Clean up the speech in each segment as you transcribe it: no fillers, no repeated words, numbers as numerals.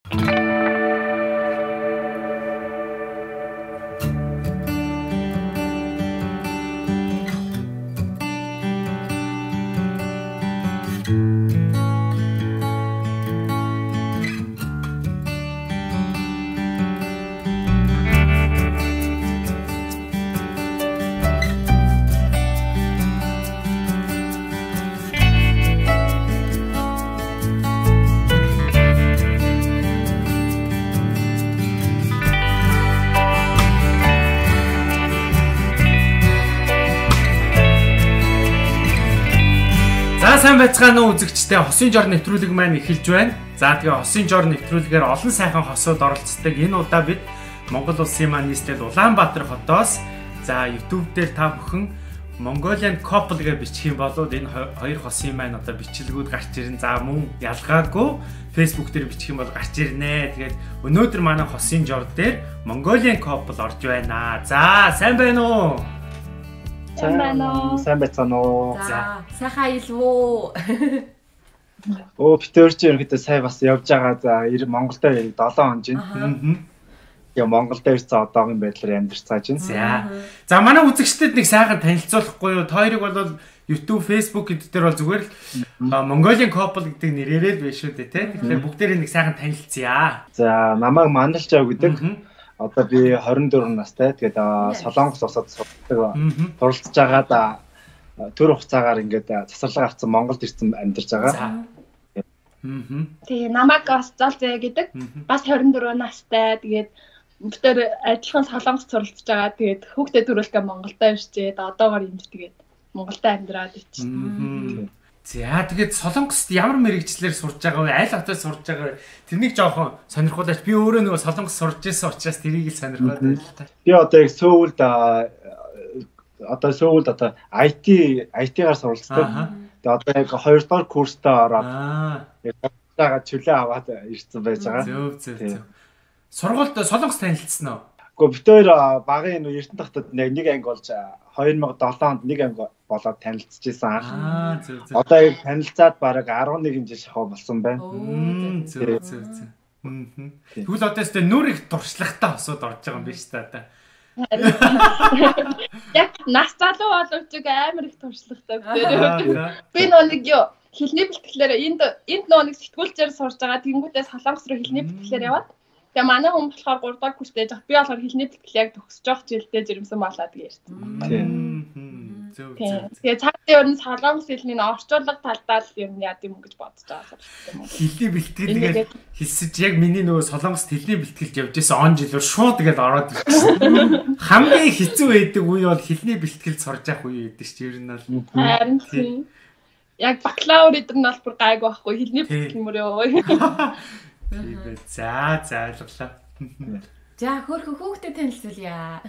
Сайн байцгаана уу үзэгчдээ, Хосын жор нэвтрүүлэг маань эхэлж байна. За тэгээ Хосын жор нэвтрүүлгээр олон сайхан хосууд оролцдог. Энэ удаа бид Монгол улсын маань нийслэл Улаанбаатар хотоос за YouTube дээр та бүхэн Mongolian couple гэж бичих юм бол энэ хоёр хосын маань одоо бичлэгүүд гарч ирэн. За мөн ялгаагүй Facebook дээр бичих юм бол гарч ирнэ. Тэгээд өнөөдөр манай Хосын жор дээр Mongolian couple орж байна. За сайн байна уу? Сайн байцгаана уу. За сайхан аялвуу. Оо битэрч ерөнхийдөө сая бас явж байгаа. За Монголдо 7 хоног жин. Тэгээ Монголдо ирсэн одоогийн байдлаар амьдарч цааж байна. За манай үзэгчдэд нэг сайхан танилцуулахгүй юу? Та хоёрыг бол YouTube, Facebook гэдэг дээр бол зүгээр л Mongolian couple гэдэг нэрээрээ л биш үү те. Тэгэхээр бүгдээрээ нэг сайхан танилцъя. За намайг Манлж жав гэдэг. Одоо би 24 настай. Тэгээд Солонгос улсад сурдаг. Туралцж байгаа төр хугацаагаар ингээд засварлага авсан Монголд ирсэн амьдарч байгаа. Тэгээ намайг Галзалзэ гэдэг. Бас 24 настай. Тэгээд бүгдээр адилхан Солонгос суралцж байгаа. Тэгээд хүүхдээ төрүүлгээ Монголдо ирчээд одоогоор энд тэгээд Монголдо амьдраад ичсэн. За тэгээд Солонгост ямар мэрэгчлэр сурж байгаа вэ? Аль хотод сурж байгаа вэ? Тэрнийг жоохон сонирхуулаач. Би өөрөө нөгөө Солонгос сурж ирсэн учраас тэрийг л сонирхоод байна л та. Би одоо яг Сөүлд IT-гаар суралцдаг. Тэгээд одоо яг 2 дугаар курстаа ороод яг чөлөө аваад ирсэн байж байгаа. Зөв. Сургуульд Солонгос танилцсан уу? Гэхдээ бид хоёр багын Эрдэнэ тахтад нэг анги болж 2007 онд нэг анги болоод танилцж байсан. Зөв. Одоо яг танилцаад бараг 11 жил шахав болсон байна. Зөв. Тэгвэл одоо өстэй нүр их туршлагатай хосууд орж байгаа юм биш та одоо. Яг нас залуу боловч амар их туршлагатай бүгдээ. Би нэг хэлний бэлтгэлээр энд нэг сэтгүүлчээр сурж байгаа. Тэнгүүдээ Солонгос руу хэлний бэлтгэлээр яваад. Тэгээ манай хүн болохоор 3 дахь курстэй жах. Би болохоор хэлний бэлтгэл яг төгсөж явах жилдээ жирэмсэн болоод ирсэн. Зөв. Тэгээ цаашдаа ер нь Солонгос хэлний орчуулга талдаа л ер нь яд юм гэж бодож байгаа юм. Хэлний бэлтгэл хэлсэж яг миний нөгөө Солонгост хэлний бэлтгэлд явж байсан он жилээр шууд тэгэл ороод ирсэн. Хамгийн хэцүү байдаг үе бол хэлний бэлтгэл сурж явах үе байдаг ч ер нь бол. Харин тийм. Яг бакалавр эдэр нь бол бүр гайг байхгүй хэлний бэлтгэл мөрөө. За ойлголоо. За хөөрхөн хүүхдэд танилцуулъя.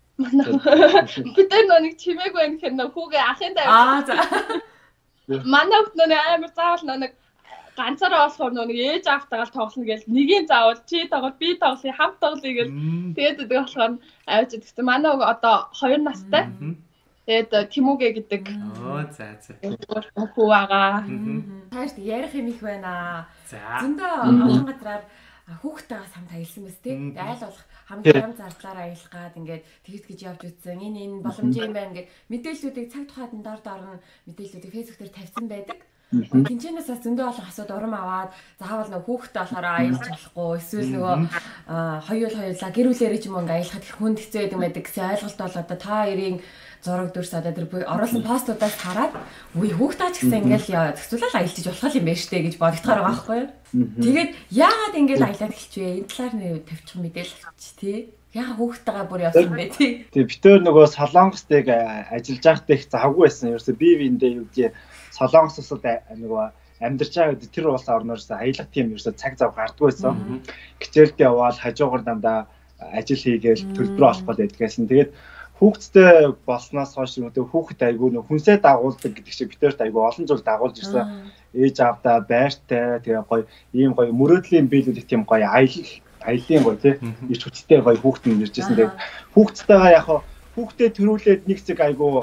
Бид нэг чимээг байна гэхээр хүүгээ ахын тавь. За. Манай хүүхд амар заавал нэг ганцаараа болохоор нэг ээж аавтайгаа тоглоно гэж нэгийн заавал чи тоглол би тоглоё хамт тоглоё гэж тэгээд болохоор авч идэгсэн. Манай хүүг одоо 2 настай. Тэгээд Тимүгэ гэдэг. За. Хүү байгаа. Тааш ярих юм их байна. За. Зөндөө олон газраар хүүхдтэйгээ самт аялсан мэт тий. Айл болох хамгийн ям зардлаар аялах гад ингээд тэгж явж үзсэн. Энэ боломж юм байна гэд мэдээллүүдийг цаг тухайд дор нь мэдээллүүдийг фэйсбүүк дээр тавьсан байдаг. Тинчэнээс бас зөндөө олон асууд урам аваад заавал нөгөө хүүхдтэй болохоор аялж болохгүй эсвэл нөгөө хоёулаа гэр бүлээрээ ч юм ингээ аялахад их хүнд хэцүү байдаг гэсэн ойлголт бол одоо та хоёрын зураг дүрс одоо тэр оруулсан постуудаас хараад үе хүүхдаач гэсэн ингээл зөвхөн аялж болох юм байна штэ гэж бодогдохоор байгаа байхгүй юу. Тэгээд яагаад ингээл аялаад эхэлчихвэ? Энэ талаар нэр тавьчих мэдээлэл авчих тий. Яагаад хүүхдтэйгээ бүр явсан бэ тий. Тэгээ битээр нөгөө Солонгостыг ажиллаж байхдаа их завгүй байсан. Ерөөсөө бие биендээ юу гэж Солонгос улсад нөгөө амьдарч байгаа үед тэр улс орноорс аялах тийм ерөөсөө цаг зав гардгүй байсан. Хичээлд явбал хажуугаар дандаа ажил хийгээл төлбөр олох гээд байдгүйсэн. Тэгээд хүүхдтэй болсноос хойш нөгөө хүүхэд айгүй нөх хүнсээ дагуулдаг гэдэг шиг битэрт айгүй олон зүйл дагуулж ирсэн. Ээж аавдаа байртай тэгээ гоё ийм гоё мөрөөдлийн биелүүлэх тийм гоё аялын гоё тий ич хүчтэй гоё хүүхэд нь ирж ирсэн. Тэгээд хүүхдтэйгээ яг хүүхдээ төрүүлээд нэг зэг айгүй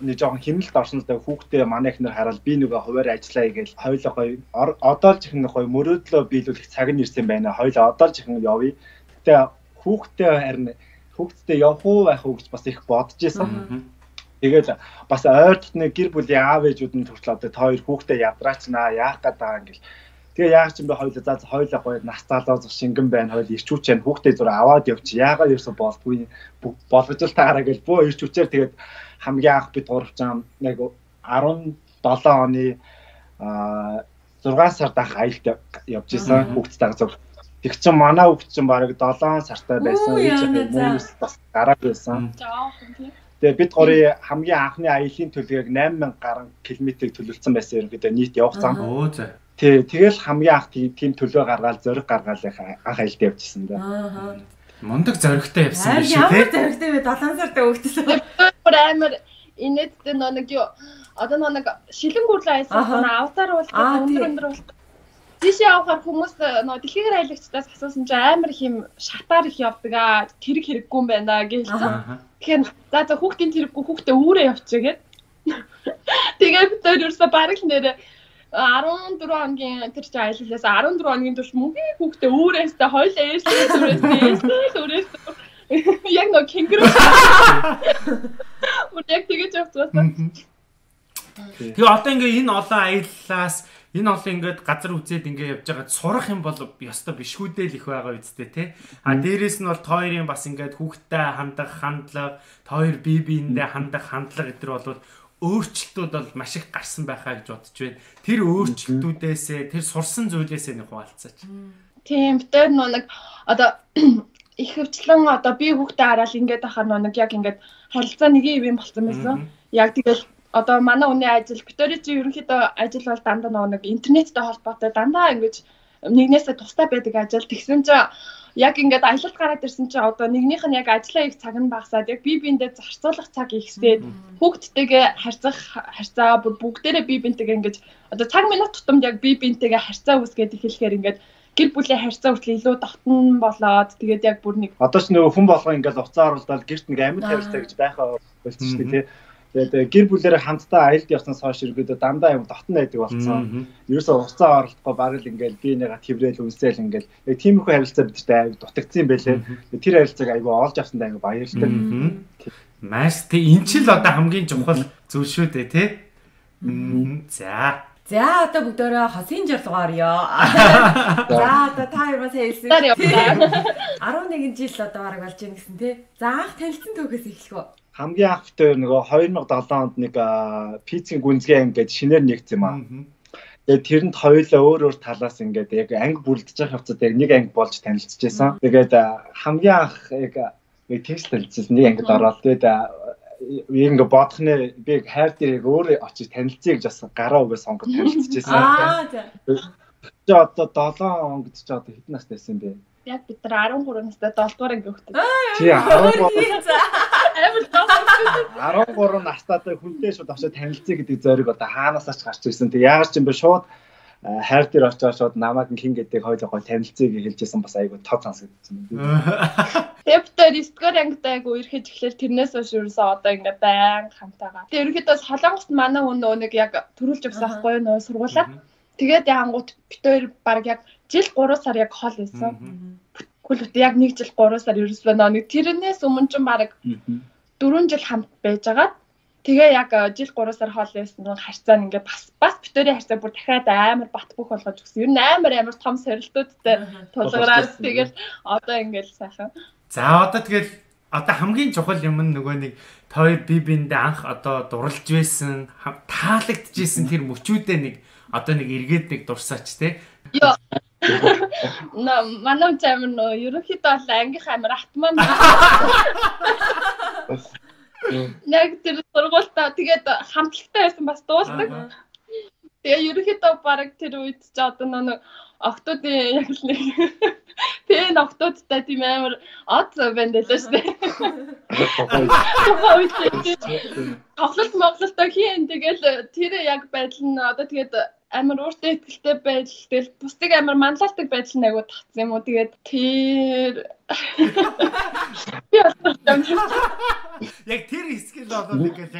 нэг жоохон хэмнэлт орсон л да хүүхдээ манай ихнэр хараад би нөгөө хуваар ажиллая гэж хоёулаа гоё одоо л чихэн гоё мөрөөдлөө биелүүлэх цаг нь ирсэн байна. Хоёулаа одоо л чихэн явъя. Гэтэ хүүхдээ харин хүүхдтэй явах уу байх уу гэж бас их бодож байсан. Тэгээд бас ойр дотны гэр бүлийн аав ээжүүд нь хүртэл одоо та хоёр хүүхдээ ядраач яах гээд байгаа юм гэл. Тэгээ яах юм бэ хоёулаа гоё нас залуу шингэн байна. Хоёул ирчүүч байна. Хүүхдээ зур аваад явчих. Яагаад ерөөсө болдгүй болгож л таараа гэл бөө ирчүүчээр тэгээд хамгийн анх бид гуравчаа яг 17 оны 6 сард ах аялалд явж исэн хүүхдтэй дагаж. Тэг чин манай хүүхд чин бараг 7 сартай байсан. Ээжээ мөнс бас гараад байсан. Тэгээ бид гурийн хамгийн анхны аялын төлөвийг 8000 гаруй километрийг төлөвлөсөн байсан ерөнхийдөө нийт явах зам. Тэгэл хамгийн анх тийм төлөө гаргаад зориг гаргаад анх аялалд явжсэн да. Мундаг зоригтой явсан биш үү? Ямар зоригтой вэ? 7 сартай хүүхдтэй. Амар инээдтэй нэг юу одоо нэг шилэн гүрлээ айсан аватар болох өндөр болох. Тийш явахаар хүмүүс дэлхийгээр аялагчдаас асуусан чинь амар их юм шатаар их явдаг аа тэрэг хэрэггүй юм байна гэлсэн. Тэгэхээр за хүүхдийн тэрэггүй хүүхдээ үүрээ явчих гээд. Тэгээд бид ерөөсө бараг л нэрээ 14 хоногийн тэр чинь аяллаас 14 хоногийн турш мөнгө хүүхдээ үүрээсээ хоёлаа ээслээ яг нэг кенгуру. Яг тэгэж явчихсан. Тэгээ одоо ингээ энэ олон аяллаас энэ олон ингээд газар үзээд ингээ явж байгаа сурах юм бол ёстой бишгүй дээ л их байгаа үсттэй тий. А дээрэс нь бол тойрын бас ингээд хүүхдтэй хандах хандлага, тойр бие биендээ хандах хандлага гэдэр бол өөрчлөлтүүд бол маш их гарсан байхаа гэж бодож байна. Тэр өөрчлөлтүүдээсээ тэр сурсан зүйлээсээ нэг хуваалцаач. Тийм битэр нэг одоо их хөвчлэн одоо би хүүхдээ хараад ингээд ахаар нэг яг ингээд харилцаа нэг юм болсон байсан. Яг тэгэл одоо манай хүний ажил битэрий чи ерөнхийдөө ажил бол дандаа нэг интернеттэй холбоотой дандаа ингэж нэгнээсээ тустай байдаг ажил. Тэгсэн чинь яг ингээд аялалд гараад ирсэн чинь одоо нэгнийх нь яг ажиллаа их цаг нь багасаад яг бие биендээ зарцуулах цаг ихсээд хүүхдтэйгээ харьцаа бүгдээрээ бие биентэйгээ ингээд одоо цаг минут тутамд яг бие биентэйгээ харьцаа үүсгээд эхлэхээр ингээд гэр бүлийн харьцаа хүртэл илүү дотн болоод тэгээд яг бүр нэг одоо ч нөгөө хүн болгоо ингээд уцаа оруулаад гэрт нэг амьд харьцаа гэж байхаа болчихсон шүү дээ. Тэгээд гэр бүлээрээ хамтдаа аялалд явснаас хойш иргэдээ дандаа юм дотн байдаг болсон. Ерөөсөө уцаа оролдохгүй барил ингээл би нэга тврээл үнсээл ингээл яг тиймэрхүү харилцаа бидэрт аяг дутагдсан байлээ. Тэр харилцааг аягүй олж авсандаа аягүй баярлалаа. Маш тий энэ ч л одоо хамгийн чухал зүйл шүү дээ тий. За одоо бүгдөө хосын жирлуугаар ёо. За одоо та хоёроос хэлсэн. 11 жил одоо бараг болж байна гэсэн тий. За анх танилцсан түүхээс эхлэх үү? Хамгийн анх битээр нөгөө 2007 онд нэг пиццийн гүнзгий ингээд шинээр нэгдсэн юм аа. Тэгээд тэрэнд хоёулаа өөр талаас ингээд яг анги бүлдэж явах явцад яг нэг анги болж танилцчихсан. Тэгээд хамгийн анх яг текст танилцсан нэг ангид ороод тэгээд ингээ бодох нэ би хайр дээр яг өөр очиж танилцъя гэж бас гараа угаа сонгож танилцчихсан. За одоо 7 он гэж чи одоо хэдэн настай байсан бэ? Яг бид нар 13 настай 7 дугаар анги хөвгтэй. Тий 13 настайтай хүнтэй шууд очиж танилцъя гэдэг зориг одоо хаанаасаа ч гарч ирсэн. Тэг яагаад ч юм бэ шууд хайр дээр очиж шууд намайг хин гэдэг хоёулаа гой танилцъя гэж хэлжсэн бас айгүй тод сонсогдсон. Тэвтэр 9 дугаар ангид айгүй ирэхэд эхлэхээр тэрнээс хойш ерөөсөө одоо ингээ байн хамтаага. Тэг ерөнхийдөө Солонгост манай хүн нэг яг төрүүлж өгсөн байхгүй нөө сургуулаа. Тэгээд яангууд битээр баг яг жил 3 сар яг хол байсан. Хүлээт яг 1 жил 3 сар ерөөсөө нэг тэрнээс өмнө ч баг 4 жил хамт байжгаад тэгээ яг жил 3 сар хол байсан нь харьцаа нь ингээ бас битэрийн харьцаа бүр дахиад амар бат бөх болгож өгсөн. Ер нь амар том сорилтуудтай тулгараад тэгэл одоо ингээл сайхан. За одоо тэгэл одоо хамгийн чухал юм нь нөгөө нэг тойр бие биендээ анх одоо дурлж байсан таалагдчихсэн тэр мөчүүдээ нэг одоо нэг эргээд нэг дурсаач те. Йоо. Манай чамэр нөө ерөнхийдөө бол ангих амир атман. Яг тэр сургуультаа тэгээд хамтлагтай байсан бас дуусдаг. Тэгээ ерөнхийдөө баг тэр үед ч одоо нэг октодын яг л нэг пен октодтай тийм амар од банд л шүү дээ. Тоглолт моглолтой хийн тэгэл тэр яг байдал нь одоо тэгээд амар өөртөө ихтэй байдал тэгэл бусдыг амар манлайлдаг байдал нь айгуу татсан юм уу тэгээд тэр яг тэр хэсгэл болоод ингээд яг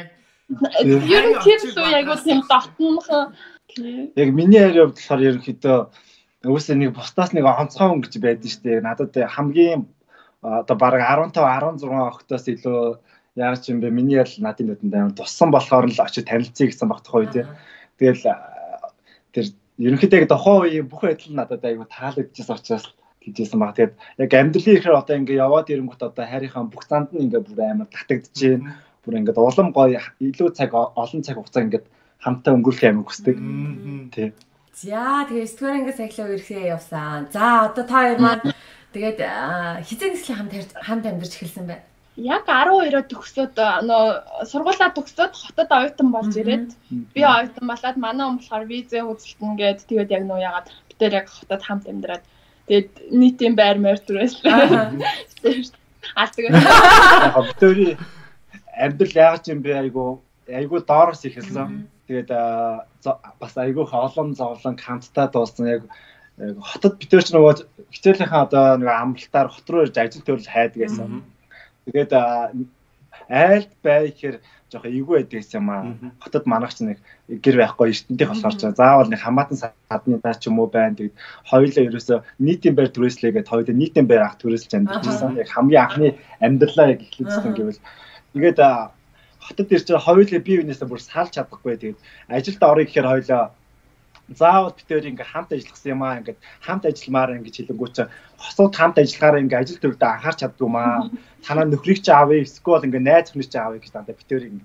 Ер нь тэр л яг уу тийм дотнох. Яг миний харийн хувьд болохоор ерөнхийдөө өөсөө нэг бусдаас нэг онцгой хүн гэж байдаг шүү дээ. Надад хамгийн одоо бараг 15 16 октоос илүү яаж юм бэ? Миний ял надын нүдэнд амар туссан болохоор л очиж танилцъя гэсэн баг тухай үү. Тэгэл тэр ерөнхийдөө яг тухайн үеийн бүх байдал надад айгу таалагдчихсан учраас тийжсэн баг. Тэгээд яг амьдралын ихээр одоо ингээ яваад ирэнгүүт одоо хайрынхаа бүх занд нь ингээ бүр амар татагдчихээн. Бүр ингээ улам гоё илүү цаг олон цаг хугацаа ингээ хамтаа өнгөрөх юм хүсдэг. Тий. За тэгээ 9 дугаар ангиас ахлаа ирэхээ явсан. За одоо та хоёр маань тэгээд хизээ нэслийн хамт амьдарч эхэлсэн бай. Яг 12-оо төгсөөд сургуулаа төгсөөд хотод оюутан болж ирээд би оюутан болоод манай хүн болохоор визээ хөдөлтөн гээд тэгээд яг нөө ягаад битээр яг хотод хамт амьдраад тэгээд нийтийн байр маяр түрээслээ. Тэгээд битүүрийн амьдрал яаж юм бэ айгу доороос ихэлсэн. Тэгээд бас айгу олон зовлон хамтдаа дуулсан яг хотод битүүр ч нөгөө хичээлийнхаа одоо нэг амралтаар хот руу ирж ажил төрөл хайдаг гэсэн. Тэгээд айлд бай гэхээр жоох эйгүү байдаг юм аа. Хотод манайх ч нэг гэр байхгүй ертөндийн болохоор ч заавал нэг хамаатан садны даа ч юм уу байна. Тэгээд хоёулаа ерөөсөө нийтийн байр түрээслэгээд хоёулаа нийтийн байр ах түрээслж амьдчихсан. Яг хамгийн анхны амьдралаа яг эхлүүлсэн гэвэл тэгээд хотод ирж байгаа хоёулаа бие биенээсээ бүр салж чадахгүй. Тэгээд ажилд орё гэхээр хоёулаа заавал битээр ингээ хамт ажиллах юм аа. Ингээд хамт ажилламаар ингэж хэлэнгүү чи хосууд хамт ажиллахаараа ингээ ажил төрөлдөө анхаарч чаддгүй маа. Танаа нөхрийг чи аавь эсвэл ингээ найз хүнээс чи аавь гэж дандаа битээр ингээ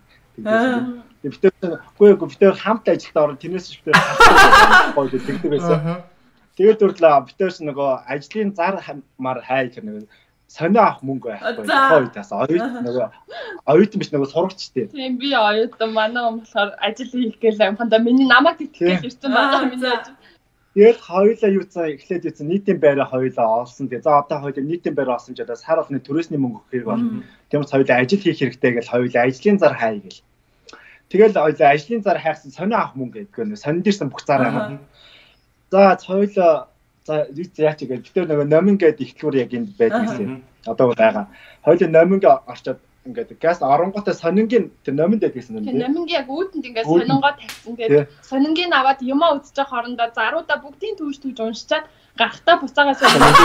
битээр битээр хамт ажилд орно тэрнээс битээр гоё тэгдэг байсан. Тэгээд дүрлээ битээр ч нөгөө ажлын зар мар хай гэх нэг сонио авах мөнгө байхгүй. Хоёудаас нөгөө оюутан биш нөгөө сурагчтэй. Тийм би оюутан манай хүн болохоор ажил хийх гээл амханда миний намайг тэтгэж ирсэн байгаа миний ажил. Тэгээд хоёулаа юуцаа эхлээд юуцаа нийтийн байраа хоёулаа олсон. Тэгээд за одоо хоёулаа нийтийн байраа олсон ч одоо сар болгоны төрөөсний мөнгө өгөхийг бол тиймээс хоёулаа ажил хийх хэрэгтэй гэж хоёулаа ажлын зар хай гэл. Тэгэл хоёулаа ажлын зар хайхсан сонио авах мөнгө гэдэг нь сонинд ирсэн бүх зараа. За хоёулаа за яач гэж битэр нөгөө номин гэдэг ихтлүүр яг энд байдаг гэсэн. Одоо байгаа. Хоёулаа номинг орчоод ингээд газ оронготой сонингийн тэр номинд байдгийсэн юм. Тэр номинг яг үүдэнд ингээд сонингоо тавьсан. Тэгээд сонингийн аваад юмаа үзэж байгаа хоорондоо заруудаа бүгдийн түүж уншичаад гарахтаа буцаагаа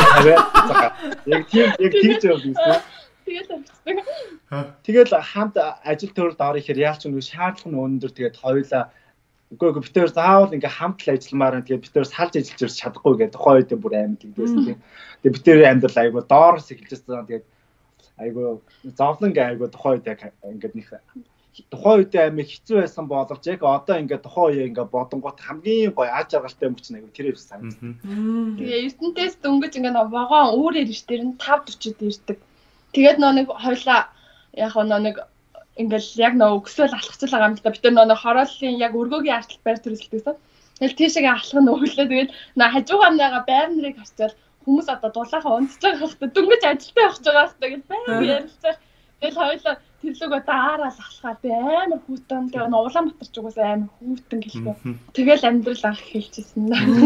яг тийж явуулсан. Тэгэл хамт ажил төрөлд орох ихээр яалч нэг шаардлага нь өндөр. Тэгээд хоёулаа үгүй битээр заавал ингээ хамт л ажилламаар байна. Тэгээд битээр салж ажиллаж ирж чадахгүй гэдэг тухайн үед бүр аймаг тэгдээсэн тийм. Тэгээд битээр амьдрал айгу доороос эхэлжсэн. Тэгээд айгу зовлон айгу тухайн үед яг ингээд нэг тухайн үед аймаг хэцүү байсан боловч яг одоо ингээ тухайн үе ингээ бодонгот хамгийн гоё аж аргалтай мөч айгу тэр их санагдсан. Тэгээ ертөнтөөс дөнгөж ингээ вагон өөр ирж дээр нь 5:40-д ирдэг. Тэгээд нэг хоёлаа яг нэг ингээл яг өксөөл алхацуул байгаа юм л да. Бид нар хорооллын яг өргөөгийн артлал байр төрөлдсөн. Тэгэл тийшээ алхах нь өглөө. Тэгээд хажуугааныгаа байр нарыг харцвал хүмүүс одоо дулаахан унтж байгаа хэрэгтэй. Дөнгөж ажилтаа явж байгаа хэрэгтэй гэж байнга ярилцаа. Тэгэл хоёлаа тэрлүүгөө даарал алхаад амар хүүтэн. Тэгээ Улаанбаатар ч угсаа амар хүүтэн гэлээ. Тэгэл амьдрал анх хэлчихсэн.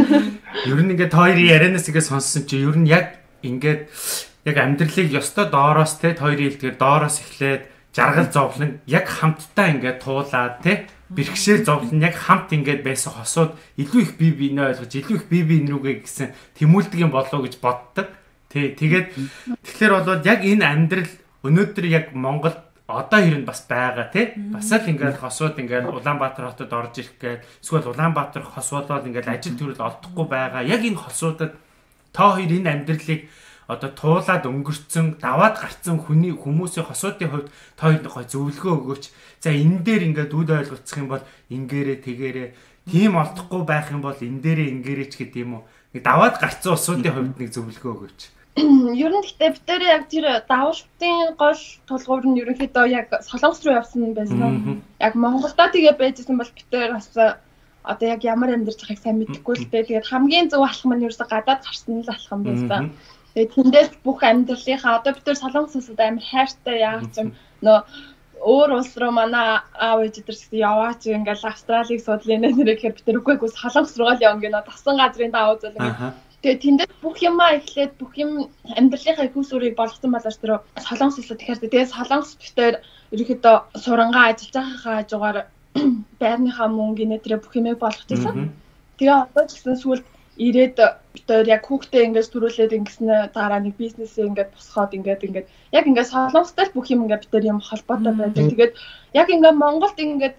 Ер нь ингээд хоёрын ярианаас игээ сонссон чи ер нь яг ингээд яг амьдралыг ёстой доороос те хоёрын хэлдгээр доороос эхлээд жаргал зовлон яг хамтдаа ингээд туулаад те бэрхшээл зовлон яг хамт ингээд байсан хосууд илүү их бие биенээ ойлгож илүү их бие биен рүүгээ гэсэн тэмүүлдэг юм болоо гэж боддог. Тэгээд тэгэхээр бол яг энэ амьдрал өнөөдөр яг Монголд одоо хэрэг бас байгаа те бас л ингээд хосууд ингээд Улаанбаатар хотод орж ирэх гээд эсвэл Улаанбаатар хос болоод ингээд ажил төрөл олдохгүй байгаа. Яг энэ хосуудад та хоёр энэ амьдралыг одоо туулаад өнгөрцөн даваад гарцсан хүмүүсийн хосуудын хувьд та хоёр гой зөвлөгөө өгөөч. За энэ дээр ингээд үд ойлгоцох юм бол ингээрээ тэгээрээ тийм олдохгүй байх юм бол энэ дээрээ ингээрээ ч гэдэг юм уу. Нэг даваад гарцсан усуудын хувьд нэг зөвлөгөө өгөөч. Ер нь гэхдээ бид тэр яг тэр давалтын гол тулгуур нь ерөнхийдөө яг Солонгос руу явсан байсан. Яг Монголдо тэгээ байжсэн бол бид тэр бас одоо яг ямар амьдарч байгааг сайн мэдэхгүй л дээ. Тэгээд хамгийн зөв алхам нь ерөөсө гадаад гарсан л алхам байсан. Тэгээд тэндээс бүх амьдралынхаа одоо бид тэр Солонгосоос амар хайртай яагаад ч юм өөр улс руу манай аав ээж өдөрсөд яваач ингээл Австралиг судлаа нэрээр гэхээр бид тэр үгүй Солонгос руу л явна гэнэ. Тасан газрын даваа зүйл ингээд Тэгээ тэндээ бүх юмаа эхлээд бүх юм амьдралынхаа их усүрийг болгосон болооч тэр солонгос хэлээ тэгэхээр тэгээ солонгос битээр ерөөхдөө сурангаа ажиллаж байгаа хажуугаар байрныхаа мөнгө нэтрээ бүх юмыг болгочихсон. Тэгээ одоо ч гэсэн сүүлд ирээд битээр яг хүүхдээ ингэж төрүүлээд ингэснэ дараа нэг бизнесээ ингэж босгоод ингэж яг ингэж солонгостой бүх юм ингэж битээр юм холбоотой байдаг. Тэгээд яг ингэ Монголд ингэж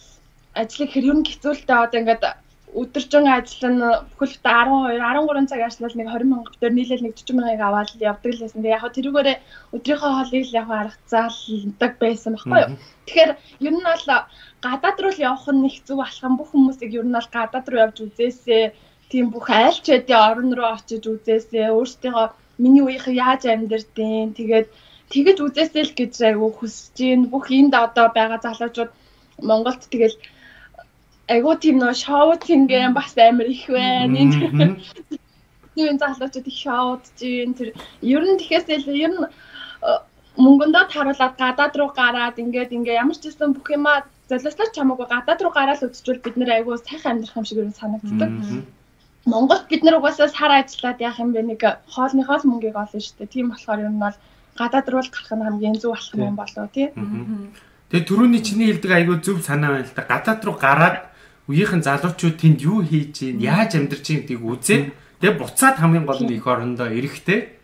ажлыг хэр юм хэцүүлтэй одоо ингэж өдөржин ажиллана бүхэл 12 13 цаг ажиллал нэг 20 мянга төр нийлээл нэг 40 мянгаыг аваад явдаг л байсан. Тэгээ яг тэрүүгээрээ өдрийнхөө хоолыг л яг арга заалдаг байсан баггүй юу. Тэгэхээр ер нь бол гадаад руу явах нь их зүг алхам бүх хүмүүсийг ер нь бол гадаад руу явж үзээсэй. Тийм бүх айлчуудын орон руу очиж үзээсэй. Өөрсдийнхөө миний үеийнхэн яаж амьдэрдیں۔ Тэгээд тэгэж үзээсэй л гэж айгу хүсэж байна. Бүх энд одоо байгаа залуучууд Монголд тэгэл айгуу тийм нөө шоу тингээ бас амар их байна. Нэг залуучууд их шоуд чинь тэр ер нь тэгэхээр ер нь мөнгөндөө таруулаад гадаад руу гараад ингээд ямар ч гэсэн бүх юмаа золиослооч хамаагүй гадаад руу гараад үзчихвэл бид нэр айгуу сайхан амьдрах юм шиг санагддаг. Монголд бид нар угаасаа сар ажиллаад яах юм бэ нэг хоолныхоо мөнгийг олно шүү дээ. Тийм болохоор ер нь бол гадаад руу гарах нь хамгийн зөв болох юм болоо тий. Тэгээ түрүүний чиний хэлдэг айгуу зөв санаа байна л да. Гадаад руу гараад үеийнхэн залуучууд тэнд юу хийж ийн, яаж амьдарч ийн гэдгийг үзээд тэгээ буцаад хамгийн гол нь их орондоо эрэхтэй.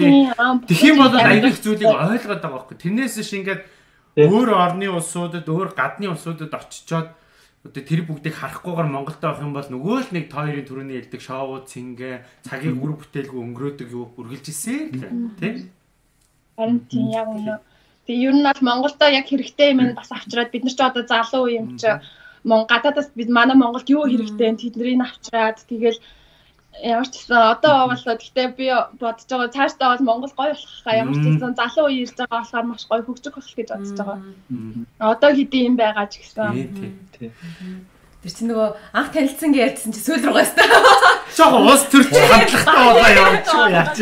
Тэгэх юм бол аяг их зүйлийг ойлгоод байгаа байхгүй. Тэрнээс ш ингээд өөр орны улсуудад, өөр гадны улсуудад очичоод одоо тэр бүгдийг харахгүйгээр Монголд байх юм бол нөгөө л нэг хоёрын төрөний хэлдэг шоу, цэнгэ, цагийг үр бүтээлгүй өнгөрөөдөг юу үргэлж ирсэн тий. Харин тийм яг үнэ. Тэгээ ер нь бол Монголдо яг хэрэгтэй юм бас авчираад бид нар ч одоо залуу юм чи гадаадаас бид манай Монголд юу хэрэгтэй тэднийг авчираад тэгэл ямар ч гэсэн одоо бол гэхдээ би бодож байгаа цаашдаа бол Монгол гоё болох хаа ямар ч гэсэн залуу үе ирж байгаа болохоор маш гоё хөгжих болох гэж бодож байгаа. Одоо хэдий юм байгаа ч гэсэн. Тэр чинь нөгөө анх танилцсан гэж ярьсан чи сүүл рүү гастаа. Жог уус төрч хандлагатай болоо явж яач.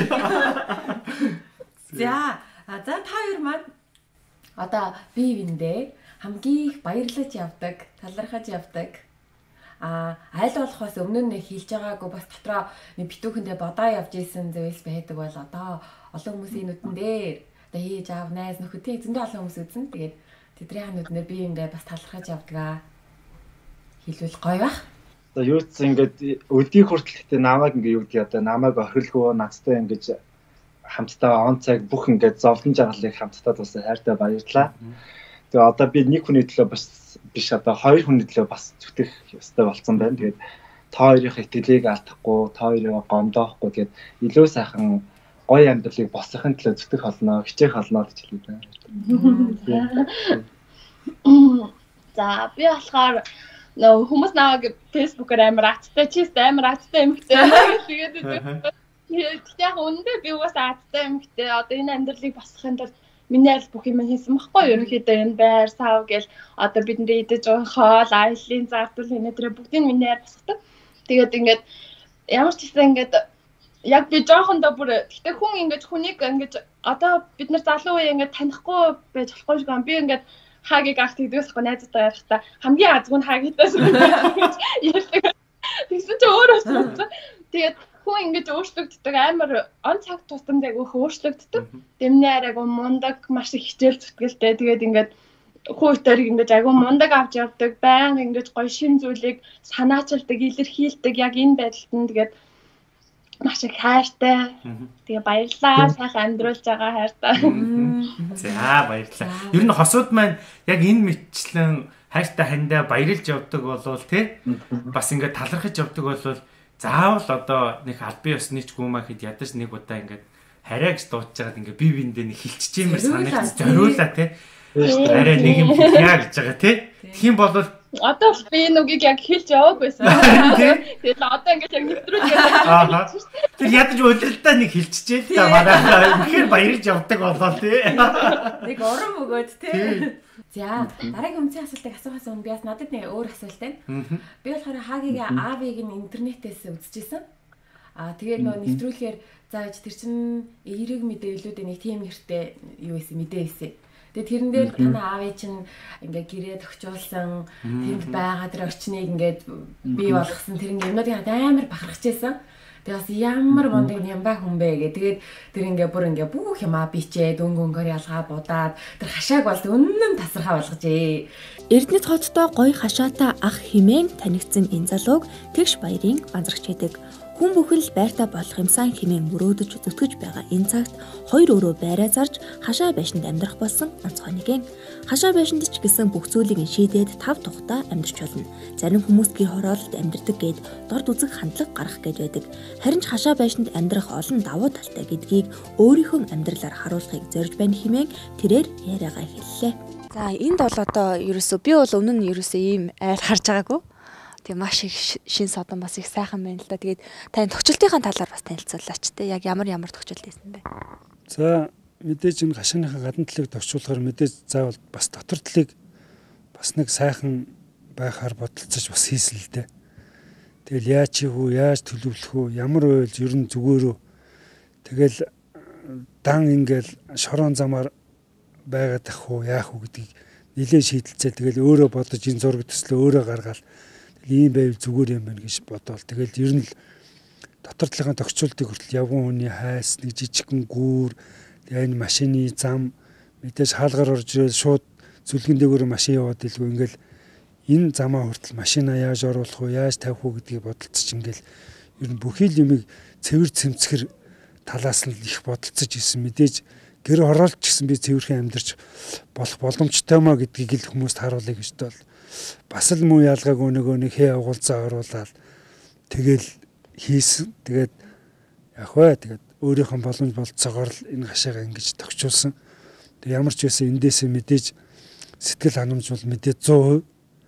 За та хоёр маань одоо бие биендээ хамгийн их баярлаж явдаг, талархаж явдаг. Айл болохоос өмнө нь хэлж байгаагүй бас дотроо нэг битүүхэндээ бодоо явж исэн зүйлс байдаг бол одоо олон хүмүүсийн нүдэн дээр одоо хийж аав найз нөхөд тий зөндөө олон хүмүүс үзэн. Тэгээд тэдний нүднээр би ингээ бас талархаж явдгаа хэлвэл гоё бах. Одоо юу ч ингээд өдний хүртэл гэдэг намайг ингээ юу гэдэг одоо намайг орхилгүй надтай ингэж хамтдаа он цаг бүх ингээд зовлон жаргалыг хамтдаа тулсан хайртай баярлалаа. Тэгээ одоо би нэг хүний төлөө биш одоо хоёр хүний төлөө бас зүтгэх ёстой болсон байна. Тэгээд та хоёрын итгэлийг алдахгүй, та хоёроо гомдоохгүй тэгээд илүү сайхан гоё амьдралыг босгохын төлөө зүтгэх болно, хичээх болно гэж хэлээд байна. За би болохоор нөө хүмүүс намайг фэйсбүүкээр амар аттай, чист амар аттай эмэгтэй тэгээд яг үндэ би бас аттай эмэгтэй одоо энэ амьдралыг босгохын тулд миний аль бүх юм хийсэн баггүй ерөнхийдөө энэ байр сав гэл одоо бидний идэж байгаа хоол, аяллаа зардал энэ тэр бүгдийг миний босгодог. Тэгээд ингээд ямар ч гэсэн ингээд яг би жоохондоо бүр гэхдээ хүн ингээд хүнийг ингээд одоо бид нар залуу үе ингээд танихгүй байж болохгүй шиг би ингээд хаагийг авт гэдэгс байхгүй найзтай ярихтаа хамгийн азгүй нь хаагитаас ярьдаг. Тэгсэн чи өөрөө сонссон. Тэгээд хүн ингэж өөрчлөгддөг амар он цаг тусамд яг өөрчлөгддөг. Дэмний арайг мундаг маш их хичээл зүтгэлтэй. Тэгээд ингээд хүүхдээр ингэж агуу мундаг авч явдаг. Баян ингэж гоё шин зүйлийг санаачилдаг, илэрхийлдэг яг энэ байдалд нь тэгээд маш их хайртай. Тэгээ баярлалаа. Сайхан амьдруулж байгаа хайртай. За баярлалаа. Ер нь хосууд маань яг энэ мэтчлэн хайртай хандаа баярлж явдаг болвол тий бас ингээд талархаж явдаг болвол заавал одоо нэг албан ёсны ч гүмаа хэд ядаж нэг удаа ингээд хараа гэж дуудаж байгаад ингээд бие биендээ нэг хилчиж юмэр санагч зориулаа тий. Арай нэг юм яа гэж байгаа тий. Тэгхийн болвол одоо би энэ үгийг яг хэлж яваагүйсэн. Тэгэл одоо ингээд яг нэвтрүүлж байгаа. Тэр ядаж үлэлдээ нэг хилчижээ л та манай үнэхээр баярлж явдаг болоо тий. Нэг урам өгөөд тий. За дараагийн үнцэн асуултыг асуухаас өмнө би бас надад нэг өөр асуулт байна. Би болохоор Хаагийн аавыг нь интернетээс үзчихсэн. Тэгээд нөө нэвтрүүлгээр зааж тэр чин эерэг мэдээллүүдийн нэг тийм нэртэй юу байсан мэдээ байсан. Тэгээд тэрэн дээр танай аавыг чинь ингээ гэрээ төгчүүлсэн тэнд байгаа тэр орчныг ингээд бий болгосон тэр юмнуудыг амар бахархаж байсан. Тэгээ бас ямар мондөг нямбай хүн бэ гэ. Тэгээд тэр ингээ бүр ингээ бүх юмаа бичээд өнгөөр ялгаа будаад тэр хашааг бол үнэн тасархаа болгожээ. Эрдэнэт хоттой гоё хашаатай ах химэн танигдсан энэ залууг Тэгш баярын ганцрагч гэдэг. Хүн бүхэн л байртай болох юмсан химэн мөрөөдөж зүтгэж байгаа энэ цагт хоёр өрөө байраа зарж хашаа байшинд амьдрах болсон онцгой нэгэн. Хашаа байшинд ч гэсэн бүх зүйлийг шийдээд тав тухтай амьдарч болно. Зарим хүмүүс гэр хороололд амьдардаг гэд дорд үзэх хандлага гарах гэж байдаг. Харин ч хашаа байшинд амьдрах олон давуу талтай гэдгийг өөрийнхөө амьдралаар харуулахыг зорж байна химэн тэрээр яриагаа хэллээ. За энд бол одоо ерөөсөө би бол өмнө нь ерөөсөө ийм айл харж байгаагүй. Тэгээ маш их шин содон бас их сайхан байна л да. Тэгээд тань тохиолдлынхаа талаар бас танилцуулаач те. Яг ямар тохиолдол байсан бэ? За мэдээж энэ хашааныхаа гадна талыг товчуулахаар мэдээж заавал бас дотор талыг бас нэг сайхан байхаар бодолцож бас хийсэн л дээ. Тэгэл яаж хийх үү, яаж төлөвлөх үү, ямар ойлж ер нь зүгээрөө тэгэл дан ингээл шорон замаар байгаад ах уу, яах уу гэдгийг нэлээд шийдэлцээ. Тэгэл өөрөө бодож энэ зураг төслөө өөрөө гаргаад ийм байв зүгээр юм байна гэж бодоол. Тэгэл ер нь л дотор талын тохиолдлыг хүртэл явган хүний хайс, нэг жижигхэн гүүр, энэ машины зам мэдээж хаалгаар орж ирэл шууд зүлгэн дээгүүр машин яваад илгүй ингээл энэ замаа хүртэл машинаа яаж оруулах уу, яаж тавих уу гэдгийг бодолцож ингээл ер нь бүхий л юмыг цэвэр цэмцгэр талаас нь их бодолцож исэн. Мэдээж гэр хороолч гэсэн би цэвэрхэн амьдарч болох боломжтой маа гэдгийг л хүмүүст харуулъя гэж бол бас л муу ялгаагүй нэг хээ агуулзаа оруулаад тэгэл хийсэн. Тэгээд яг бай тэгээд өөрийнхөө боломж болцоогоор л энэ хашаага ингэж тогтчулсан. Тэг ямар ч байсан эндээсээ мэдээж сэтгэл ханамжвал мэдээж 100%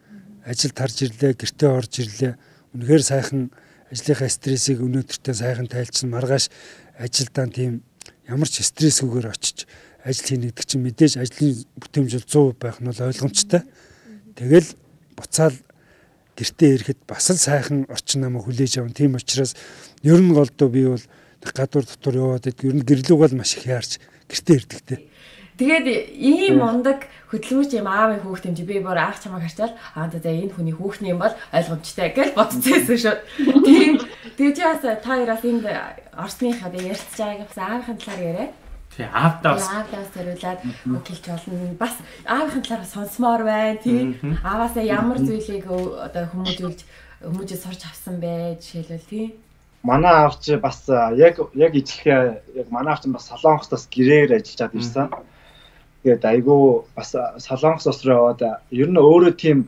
ажилд харж ирлээ, гэртээ орж ирлээ. Үнэхээр сайхан ажлынхаа стрессийг өнөөдөртөө сайхан тайлцсан маргааш ажилдаа тийм ямар ч стрессгүйгээр очиж ажил хийнэ гэдэг чинь мэдээж ажлын бүтээмжил 100% байх нь бол ойлгомжтой. Тэгэл буцаал гэртээ ирэхэд бас л сайхан орчин намаа хүлээж аван. Тийм учраас ер нь голдоо би бол гадуур дотор яваад байд. Ер нь гэрлүүг бол маш их яарч гэртээ ирдэгтэй. Тэгээд ийм мондөг хөдөлмөрч юм аавын хүүхд юм чи би бүр аах чамайг харчаал за энэ хүний хүүхний юм бол ойлгомжтой гэж бодчихсон шүү. Тийм тэгээд чи бас та яраас энд орсныхаа ярилцж байгааг бас аавынхын талаар яриа. Тий аавдаас зориулаад өгүүлж болно. Бас аавынхын талаар сонсомоор байна. Тийм ааваасаа ямар зүйлийг одоо хүмүүжиж сурч авсан бэ жишээлбэл тийм. Манай аав чи бас яг ижлэхээ яг манай аав чи бас Солонгостоос гэрээр ажиллаж ирсэн. Тэгээд айгүй бас Солонгосоос руу яваад ер нь өөрөө тийм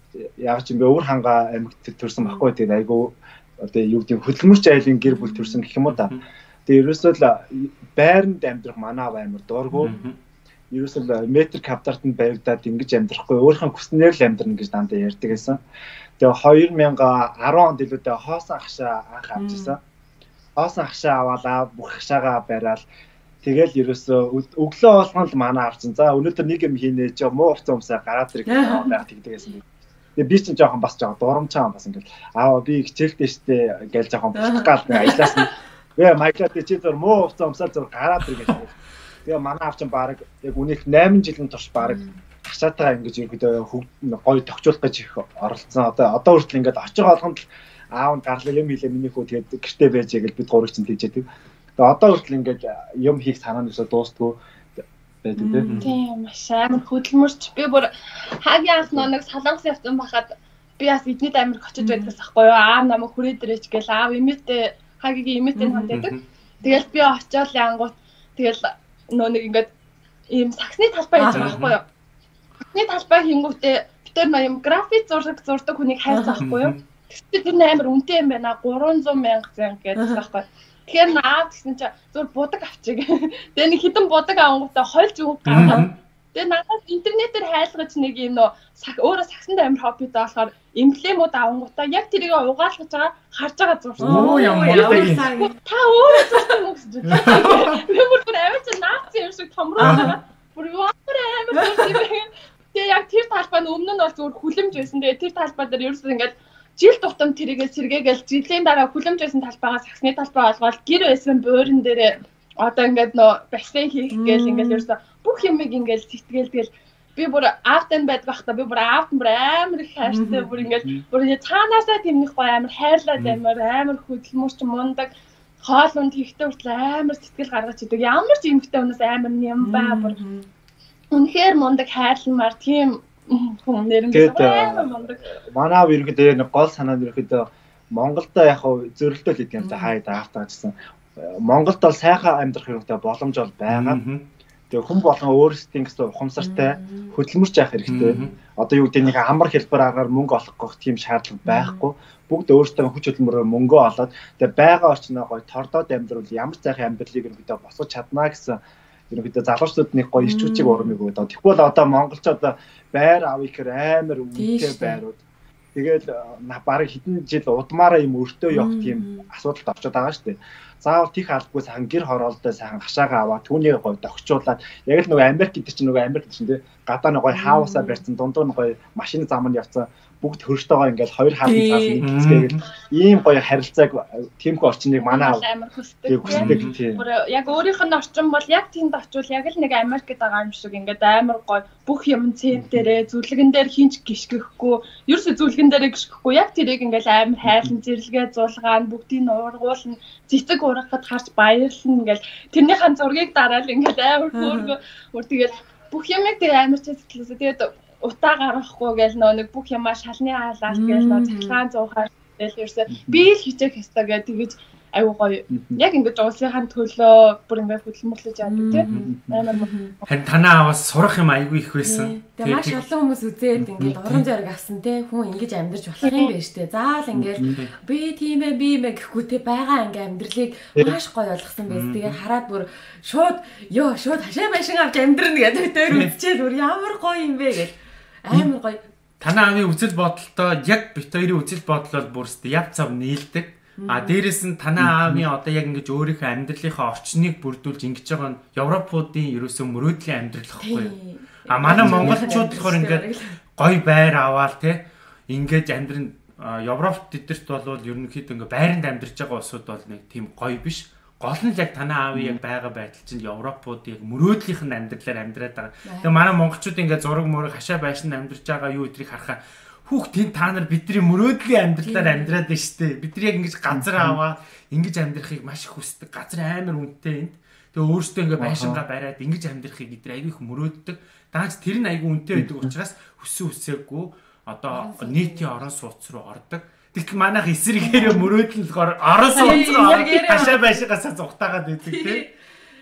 яг ч юм бэ өвөр хангаа аймагт төрсэн байхгүй. Тэгээд айгүй одоо юу гэдэг хөдөлмөрч айлын гэр бүл төрсэн гэх юм уу да. Тэгээд ерөөсөө л байранд амьдрах манай аав амар дуургүй. Ерөөсөө л метр квадрат нь баригдаад ингэж амьдрахгүй өөрийнхөө хүснээр л амьдрна гэж дандаа ярьдаг гэсэн. Тэгээ 2010 онд илүүтэй хоосон хашаа анх авчихсан. Хоосон хашаа аваалаа бүх хашаагаа бараал тэгэл ерөөсөө өглөө болгон л манай авчин. За өнөөдөр нэг юм хийнэ ч муу хувцас өмсөө гараад ирэх аваад тэгдэгсэн. Тэгээ би ч жоохон дурамчаан бас ингээл би хичээлтэй штэ ингээл жоохон бутгах гал ажиллаас нь майклаад чи зур муу хувцас өмсөө зур гараад ирэх гэсэн. Тэгээ манай авчин баг яг үнэхээр 8 жилийн турш баг хашаатайгаа ингэж ерөөдөө гоё тогтчуулах гэж их оролцсон. Одоо хүртэл ингээд очих болгонд аав нь гарлаа юм хийлээ миний хүү тэгээд гэртээ байж яг бид гурав чинь тэгжээдэг. Тэгээд одоо хүртэл ингээд юм хийх санаа нь өсө дуустгүй байдаг тийм маш амар хөдөлмөрч би бүр хагийн анх нэг Солонгос явсан байхад би бас эднийд амир очиж байдгаас ахгүй юу аав намайг хүрээд ирээч гээл аав имэтэ хагийн имэтэ ханддаг. Тэгэл би очиод янгууд тэгэл нөө нэг ингээд ийм саксны талбай хийж байгаа байхгүй юу. Саксны талбай хийнгүүтээ битэр ноём график зурдаг хүнийг хайцаахгүй юу. Тэгвэл тэр амар үнэтэй юм байна 300 мянга гэдэг байхгүй. Тэгэхээр наад гэсэн чи зур будаг авчиг. Тэгээ нэг хитэн будаг авангуудаа хойлж өгөх гаргаад. Тэгээ надад интернетээр хайлгаж нэг юм нөө өөрөө саксанд амар хоббитэй болохоор эмблемүүд авангуудаа яг тэрийг угаалгаж байгаа харж байгаа зурсан. Оо ямар та өөрөө зурсан юм гэж байна. Би бүр аваач наац юм шиг томроо байгаа. Бүр амар зурсан. Тэгээ яг тэр талбай нь өмнө нь бол зүгээр хүлэмж байсан. Тэгээ тэр талбай дээр ерөөсөө ингээд жил тутам тэрийгээ сэргээгээл жилийн дараа хүлэмж байсан талбайгаа саксны талбай болгоод гэр байсан буурин дээрээ одоо ингээд нөө бассейн хийх гээл ингээд ерөөсөө бүх юмыг ингээд сэтгэл тэгэл би бүр аавтай байдаг байхдаа би бүр аавд амар их хайртай бүр ингээд бүр цаанаасаа тэмнэх гоё амар хайрлаад амар хөдөлмөрч мундаг хоол унд хийхдээ хүртэл амар сэтгэл гаргаж идэг. Ямар ч эмэгтэй хүнээс амар юм баа бүр үнэхээр мундаг хайрламар тийм хүн нэрнээс амар мундаг. Манай аав ерөнхийдөө нэг гол санаа нь ерөнхийдөө Монголдо яг зөрөлдөл гэдэг юм та хайд аавтаа гэсэн. Монголд бол сайхан амьдрах хэрэгтэй боломж бол байгаа. Тэгээ хүн болгон өөрсдийн гэсэн ухамсартай хөдөлмөрч явах хэрэгтэй. Одоо юу гэдэг нэг амар хэлбэр аргаар мөнгө олох тийм шаардлага байхгүй. Бүгд өөрсдөө хүч хөдөлмөрөөр мөнгө олоод тэгээ байгаа орчноо гоё тордоод амьдрал ямар сайхан амьдралыг ерөнхийдөө босгож чадна гэсэн ерөнхийдөө залуучууд нэг гоё ирчүүчиг урамыг өгöd. Тэгвэл одоо монголчууд байр авъя гэхээр амар үнэтэй байрууд. Тэгэл бараг хэдэн жил удмаараа юм өртөө явах тийм асуудалд орчод байгаа шүү дээ. Заавал тийх албагүй сайхан гэр хороолтой сайхан хашаага аваад түүнийг гоё догчуулаад яг л нөгөө Америк гэдэг чинь нөгөө Америк чинь тий гадаа нөгөө хаусаа барьсан дундуур нь гоё машин зам нь явцсан бүгд хөрштойгоо ингээл хоёр хаалт цаас нэг хэсгээгээл ийм гоё харилцааг тиймхүү орчныг манай амар хүсдэг тийм. Яг өөрийнх нь орчин бол яг тэнд очивол яг л нэг Америкт байгаа юм шиг ингээд амар гоё бүх юм центрээ зүлгэн дээр хинч гიშгэхгүй ерөөсө зүлгэн дээрээ гიშгэхгүй яг тэрийг ингээл амар хайлан зэрлэгээ зулгаан бүгдийг уургуулна цэцэг ургахад харж баярлна ингээл тэрнийхэн зургийг дараал ингээл амар хөөргөө тэгэл бүх юмыг тэр амар цэцгэлээсээ тэгээд утаа гаргахгүй гэл нэг бүх юмаа шалны хаалаа гэл цахилгаан зуухаар гэл ерөөсөө би л хичээх ёстой гэх тэгэж аюу гоё яг ингэж улсынхаа төлөө бүр ингээд хөдөлмөрлөж яадаг тийм харин танаа аваас сурах юм аягүй их байсан. Тэгээ маш олон хүмүүс үзээд ингээд уран зориг авсан те хүн ингэж амьдарч болох юм байна штэ. Заавал ингээд би тийм ээ би мэ гэхгүй те байгаа ингээ амьдралыг маш гоё ойлгосон байс. Тэгээ хараад бүр шууд хашаа машин авч амьдрна гэдэг дээр үзчихэл бүр ямар гоё юм бэ гэл амар гоё. Танаа авийн үзэл бодолтой яг бит хоёрын үзэл бодол бол бүр яв цав нийлдэг. Дээрээс нь танаа аавын одоо яг ингэж өөрийнхөө амьдралынхаа орчныг бүрдүүлж ингэж байгаа нь Европуудын ерөөсөө мөрөөдлийн амьдрал гэхгүй. Манай монголчууд болохоор ингээд гоё байр аваал те ингэж амьдрын Европт эдэрт бол ерөнхийдөө ингээ байранд амьдарч байгаа улсууд бол нэг тийм гоё биш. Гол нь яг танаа аавын яг байгаа байдал чинь Европууд яг мөрөөдлийнх нь амьдралаар амьдраад байгаа. Тэгээ манай монголчууд ингээ зураг мөрөг хашаа байшин амьдарч байгаа юу эдрийг харахаа хүүхдийн та нар бидний мөрөөдлийн амьдралаар амьдраад байна шүү дээ. Бид нар яг ингэж газар аваа ингэж амьдрахыг маш их хүсдэг. Газар амар үнэтэй энд. Тэгээ өөрөөсөө ингээ байшингаа бариад ингэж амьдрахыг бид нар аягүй их мөрөөддөг. Даанч тэр нь аягүй үнэтэй байдаг учраас хүсээгүй одоо нийтийн орон сууц руу ордог. Тэгтэл манайх эсрэгээр мөрөөдөл нь орон сууц руу хашаа байшингаас зүхтаагаад байдаг тийм.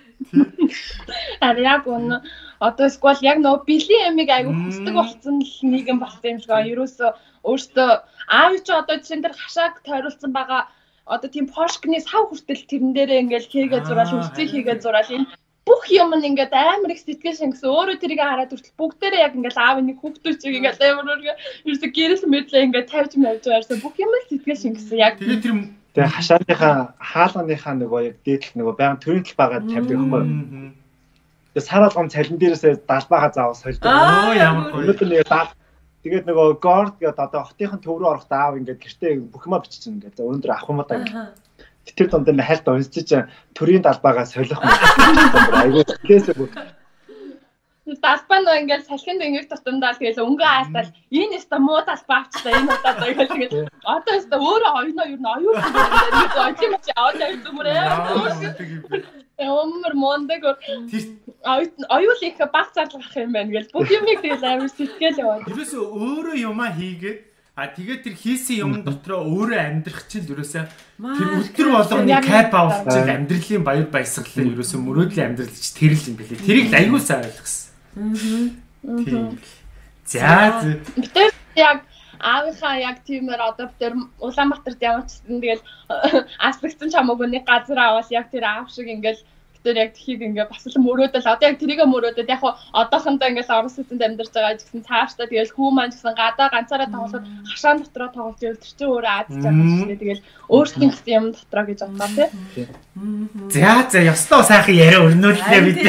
Яг үнэ одоо эсвэл яг нөө бэлэн ямиг аягүй хүсдэг болсон л нийгэм болсон юм шиг аа. Ерөөсөө өөртөө аав чи одоо жишээн дээр хашааг тойруулсан байгаа одоо тийм Porsche-ны сав хүртэл тэрэн дээрээ ингээл хийгээ зураал үлцээ хийгээ зураал энэ бүх юм нь ингээд амар их сэтгэл шингэсэн өөрөө тэрийг хараад хүртэл бүгдээрээ яг ингээл аав нэг хүүхдүүд чиг ингээл амар ерөөсөө гэрэл мэдлээ ингээд тавьж мавж байрсан бүх юм л сэтгэл шингэсэн яг тэгээ хашааныхаа хаалганыхаа нөгөө яг дээдлэх нөгөө байнга төрийн талбайгаа тавьдаг байхгүй. Тэгээ сар алгам цалин дээрээсээ далбаагаа заавал сольдог. Ямар гоё. Тэгээд нөгөө горд гэдэг одоо хотынхын төв рүү орохдоо аав ингээд гэртээ бүх юмаа бичиж байгаа ингээд өнөөдөр авах юм даа. Тэр дунд нь хайлт унсчих төрийн далбаагаа солих юм. Айгуу тгээсээ бүх. Далбаа нөө ингээд салхинд ингээд тутамдаа тэгэл өнгөө хаалтал энэ өстө муу далбаа авчлаа энэ удаа тэгэл одоо өстө өөрөө оюуноо юу н оюун гэдэг оюун чи аваад юмрээ өмөр мондаг оюул их баг зарлах юм байна гэл бүх юмыг тэгэл амар сэтгэл яваад ерөөсөө өөрөө юмаа хийгээд тэгээд тэр хийсэн юм дотроо өөрөө амьдрах чинь ерөөсөө тэр өдөр болгоны кап авах чинь амьдралын баяр баясгалын ерөөсөө мөрөөдлийн амьдрал чинь тэр л юм билээ. Тэрийг аягүй сайн ойлгосон. Тийм. За тэр яг аавынхаа яг тиймэр одоо тэр Улаанбаатарт явчихсан тэгэл аспектын чамаагүй нэг газар аваад яг тэр аав шиг ингээл тэр яг тхийг ингээ бас л мөрөөдөл одоо яг тэрийг мөрөөдөд яг одоохондоо ингээл орон сууцнд амьдарч байгаа гэсэн цаашдаа тэгэл хүү маань гэсэн гадаа ганцаараа тоглоод хашаан дотроо тоглож явал тэр чинь өөрөө аз жаргал шээ тэгэл өөрсдийн гэсэн юм дотроо гэж бодлоо тий. За ёстой сайхан яриа өрнүүллээ бид.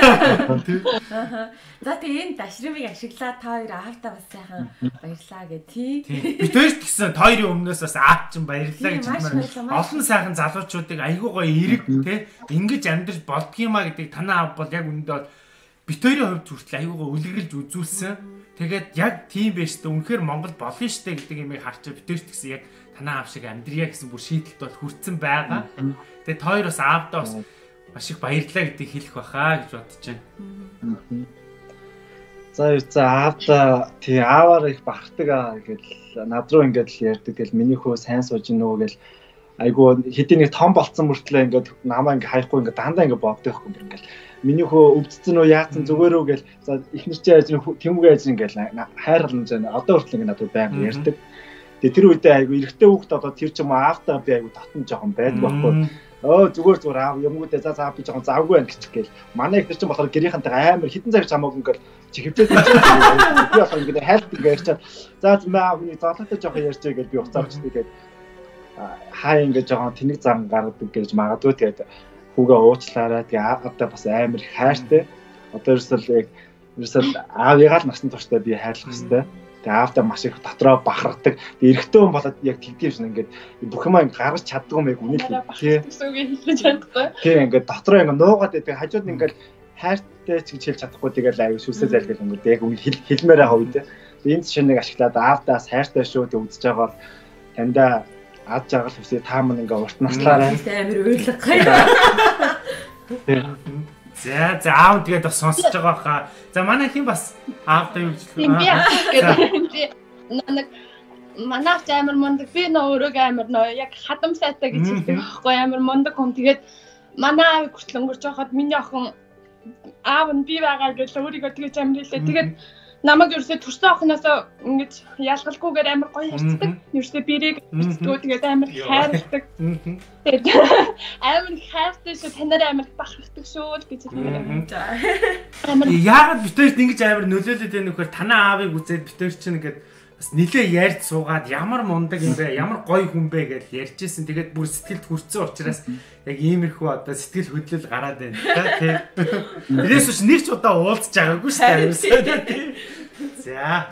За тэгээ энэ дашрамыг ашиглаад та хоёр аавтаа бас сайхан баярлаа гэ тий. Бид хоёрт гэсэн та хоёрын өмнөөс бас аав чинь баярлаа гэж хэлмээр олон сайхан залуучуудыг айгүй гоё эрэг тий ингэж амьдарч болдгиймаа гэдэг танаа аав бол яг үүндээ бол бит хоёрын хувьд хүртэл аюугаа үлгэрэлж үзүүлсэн. Тэгээд яг тийм байж та үнэхээр Монгол болно штэ гэдэг юмыг харчаа бит хоёрт гэсэн яг танаа аав шиг амьдрия гэсэн бүр шийдэлд бол хүрсэн байгаа. Тэгээд хоёр бас аавдаа бас маш их баярлалаа гэдгийг хэлэх байхаа гэж бодож байна. За аавдаа тий ааваар их бахархдаг гэл над руу ингээд л ярьдаг. Тэгэл миний хөө сайн сууж нөгөө гэл айгу хэдийн нэг том болцсон мөртлөө ингээд намаа ингээд хаяхгүй ингээд дандаа ингээд боддог байхгүй бүр ингээд миний хөө өвдсөн үү яатсан зүгээрөө гэл за ихнэр чи ажин тэмүүгээ ажин ингээд хайрлан жаа одоо хүртэл ингээд надад байнга ярьдаг. Тэгээ тэр үедээ айгу эрэгтэй хүүхд одоо тэр ч юм аавтаа би айгу татан жоохон байдаг байхгүй. Зүгээр аав юмгуудаа за би жоохон завгүй байна гэх гээл. Манай ихнэр чинь болохоор гэрийнхэнтэйгээ амар хитэн цаг чамааг ингээд чихвчээд би болохоор ингээд хайлт ингээд ярьчаад за маа хүний зоолоотой жоохон ярьчээ гэж би уцаарч тэгээд хаа ингээд жоохон тэнэг зам гаргадаг гэж магадгүй тэгээд хүүгээ уучлаарай тэгээд одоо бас амар их хайртай. Одоо ерөөсөл аав ягаал насан туршдаа би хайрлах хэвээр. Тэгээд аавтаа маш их дотроо бахархдаг. Тэгээд эрэгтэй хүн болоод яг тэгдэв шин ингээд бүх юм гаргаж чаддгүй мэй гүнэл тий. Хэлж чадахгүй. Тий ингээд дотроо ингээд нуугаад тэгээд хажууд ингээд хайртай ч гэж хэлж чадахгүй тэгээд аюу сүлсээ зайлгал ингээд яг үн хэлмээр байгаа үед энэ шинийг ашиглаад аавтаас хайртай шүү гэж үзэж байгаа бол таньда ад жаргал хүсээ та мань ингээ урт наслаарай. Амар уйлах гая. За аав тэгээд бас сонсож байгаа хаа. За манай хин бас аавтай юу гэж нэг манайх амар мундаг би нөөрөг амар нөө яг хадам сайтай гэж хэлдэг байхгүй амар мундаг хүн тэгээд манай аав хүртэл өнгөрч байхад миний охин аав нь би байгаа гэж өөрийгөө тэгэж амар хэлээ. Тэгээд намайг ерөөсөө төрсөн охиноос ингэж ялгалгүйгээр амар гоё ярьцдаг. Ерөөсөө бирийг битгүү тэгээд амар хайрладаг. Тэгээд амар хайртай шүү танаар амар бахархдаг шүү гэж хэлдэг. Яагаад битэрт ингэж амар нөлөөлөд байна нөхөр танаа аавыг үзээд битэр чинь ингээд бас нилээ ярьж суугаад ямар мундаг юм бэ ямар гоё хүн бэ гэж ярьжсэн. Тэгээд бүр сэтгэлд хүрсэн учраас яг иймэрхүү одоо сэтгэл хөдлөл гараад байна тий. Тэрээс ч нэг ч удаа уулзж байгаагүй шүү дээ. За.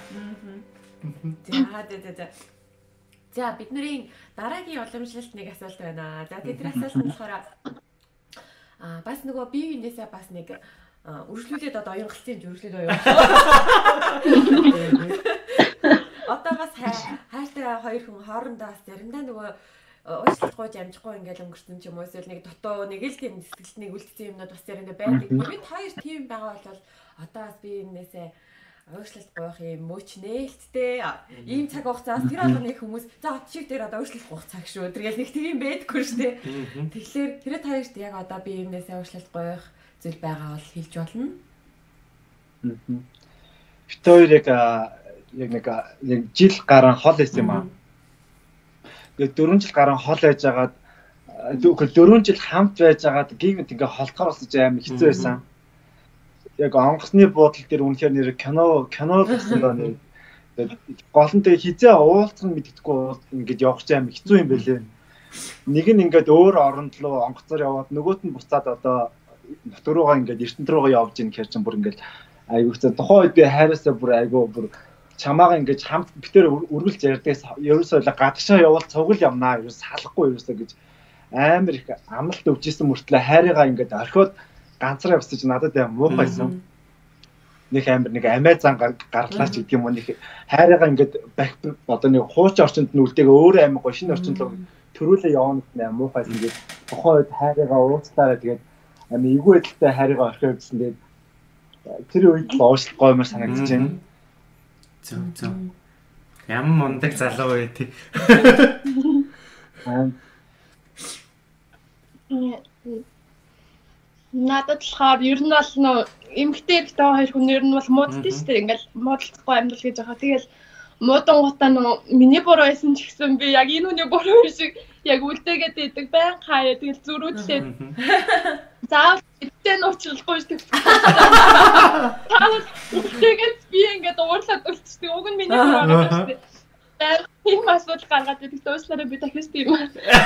За бидний дараагийн уламжлалт нэг асуулт байна. За тэр асуулт нь болохоор бас нөгөө бие биенээсээ бас нэг үргэлжлүүлээд одоо оюунгалцын үргэлжлүүлээд оюун. Одоо бас хайртай хоёр хүн хоорондоо бас заримдаа нөгөө уучлалт гойж амжихгүй ингээл өнгөрсөн ч юм уу эсвэл нэг дутуу нэг л тийм сэтгэлд нэг үлдсэн юмнууд бас заримдаа байдаг. Бид хоёр тийм байгаа бол одоо бас би энэсээ уучлалт гоох юм мөч нээлттэй ийм цаг хугацаас тэр алганы хүмүүс за шиг дээр одоо уучлалт гоох цаг шүү. Тэргээл нэг тийм байдаггүй шүү дээ. Тэгэхээр тэр хоёрт яг одоо би энэсээ уучлалт гоох зүйл байгаа бол хэлж болно. Бид хоёр яг нэг жил гарan хол байсан юм аа. Тэгээд 4 жил гарan хол байж агаад 4 жил хамт байж агаад гинт ингээ холдохоор болсож амар хэцүү байсан. Яг онгоцны буудлын дээр үнэхээр нэр кино гэсэн доо нэр голонтой хизээ уулзах нь мэддэхгүй ингээд явах ч амар хэцүү юм байлээ. Нэг нь ингээд өөр оронд руу онгоцоор яваад нөгөөт нь буцаад одоо нутг руугаа ингээд эрдэнэт руугаа явж ийн гэхэр чинь бүр ингээд айгуу хэцүү. Тухайн үед би хайраасаа бүр айгуу бүр чамаагаа ингэж хамт битээр үргэлж ярьдагс ерөөсөө гадагшаа явал цугл явнаа ерөөс салахгүй ерөөсөө гэж амар их амлалт өвжсэн мөртлөө хайрыгаа ингэж орхиод ганцраа явсаж надад яа муухайсан. Нэг амар нэг амиа зан гаргалаач гэдэг юм уу нэг хайрыгаа ингэж одоо нэг хууч орчинд нь үлдээг өөрөө амар гоё шинэ орчинд руу төрүүлээ явна гэх муухайсан гэж тухайн үед хайрыгаа ууцтаараа тэгээд амар эвгүй байдалтай хайрыгаа орхио гэсэн тэгээд тэр үед л уушлах гоймор санагдаж байна. Зөв. Ямар мундаг залуу вэ тий. Надад болохоор ер нь бол нөө эмгтэй эрэгтэй хоёр хүн ер нь бол мууддаг шүү дээ. Ингээл муудалцахгүй амьдрал гэж байгаа. Тэгэл муудангуудаа нөө миний буруу байсан ч гэсэн би яг энэ хүний буруу шиг яг үлдээгээд идэг байн хаяа тэгэл зүрүүдлээд. Заавал эдгээр нь уучлахгүй шүү дээ. Таавал үлдээгээд би ингээд уурлаад үлдчихдэг. Уг нь миний буруу байгаа шүү дээ. Тийм асуудал гаргаад идэг уучлаарай би дахиж тийм.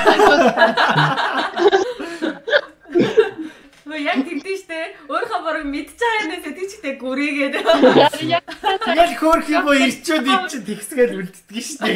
Яг тэгдэж штэ. Өөрөө баруун мэдж байгаа юмээс тийчтэй гүрээгээд. Яг хөөх юм уу ирчүүд ий чи тэгсгээл үлддэг штэ.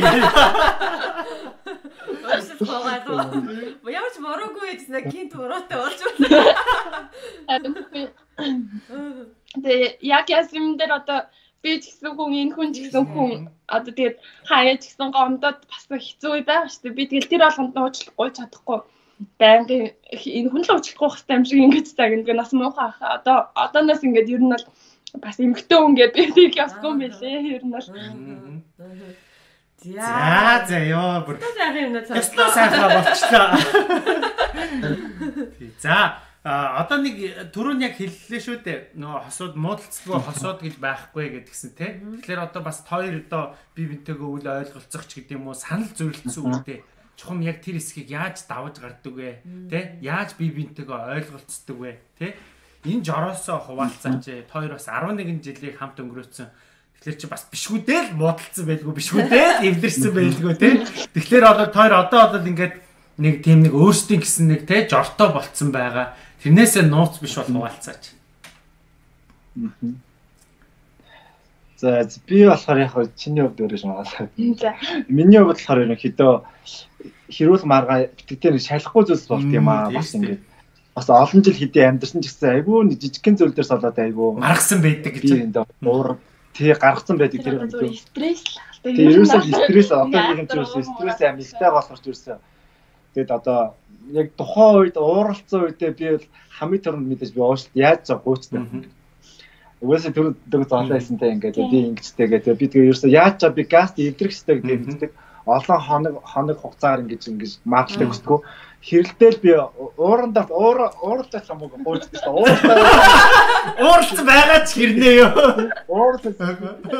Уучлалт гоогаад. Ямар ч мороогүй гэсэн гинт уруутай болж байна. Тэгээ яг ясрэм дээр одоо би ч гэсэн хүн энэ хүн ч гэсэн хүн одоо тэгээд хаяа ч гэсэн гомдоод бас хэцүү байгаа шүү дээ. Би тэгэл тэр болгонд уучлахгүй чадахгүй. Байнгын энэ хүн л уучлахгүй хэвээр юм шиг ингэж загнадаг нас муухай хаа. Одооноос ингэж ер нь бол бас эмгтэн хүн гэдэг би тийг явахгүй юм билээ. Ер нь бол. За ёо бүр. Ястаа сайхан болчлоо. За одоо нэг түрүүн яг хэллээ шүү дээ. Нөгөө хосууд муудалцгүй хосууд гэж байхгүй гэдгсэн тий. Тэгэхээр одоо бас хоёр одоо бие бинтэйгээ үл ойлголцох ч гэдэг юм уу санал зөвлөлдсөн үедээ чухам яг тэр хэсгийг яаж давж гардаг вэ? Тий? Яаж бие бинтэйгээ ойлголцдог вэ? Тий? Энэ жороосоо хуваалцаач. Хоёр бас 11 жилийг хамт өнгөрөөцсөн. Тэгэхээр чи бас бишгүй дээ л муудалцсан байлгүй бишгүй дээ эвдэрсэн байлгүй тий. Тэгэхээр одоо хоёр одоо ингээд нэг тийм нэг өөрсдийн гэсэн нэг тий жортой болцсон байгаа. Тэрнээсээ нууц биш бол хуваалцаач. За би болохоор яг чиний хувьд өөрөө шаналаа. За. Миний хувьд болохоор ерөнхийдөө хэрүүл маргаа битгэдээр шалахгүй зүйлс болт юм аа. Бас ингээд бас олон жил хэдий амьдсан ч гэсэн айгүй нэг жижигхэн зүйл дээр солоод айгүй маргасан байдаг гэж. Би энэ уур тий гаргацсан байдаг тэр. Стресс л. Тэгээ ерөөсөө стресс одоо нэг юм чинь стресс амилтай болохоор ерөөсөө тэгээд одоо яг тухайн үед ууралцсан үедээ би хамгийн түрүүнд мэдээж би уушлт яаж ч гуйцдаг. Угаасаа түрүү зоолайсантай ингээд би ингэжтэйгээ би тэгээ ерөөсөө яаж ч би газ эвдрэх хэрэгтэй гэдэг мэддэг. Олон хоног хугацаагаар ингэж маглах гэсдэггүй. Хэрэлдээл би уурандаа ууралдаж хамаагүй гуйцдаг шүү. Ууралцсан байгаа ч хэрнээ ёо. Ууралцсан.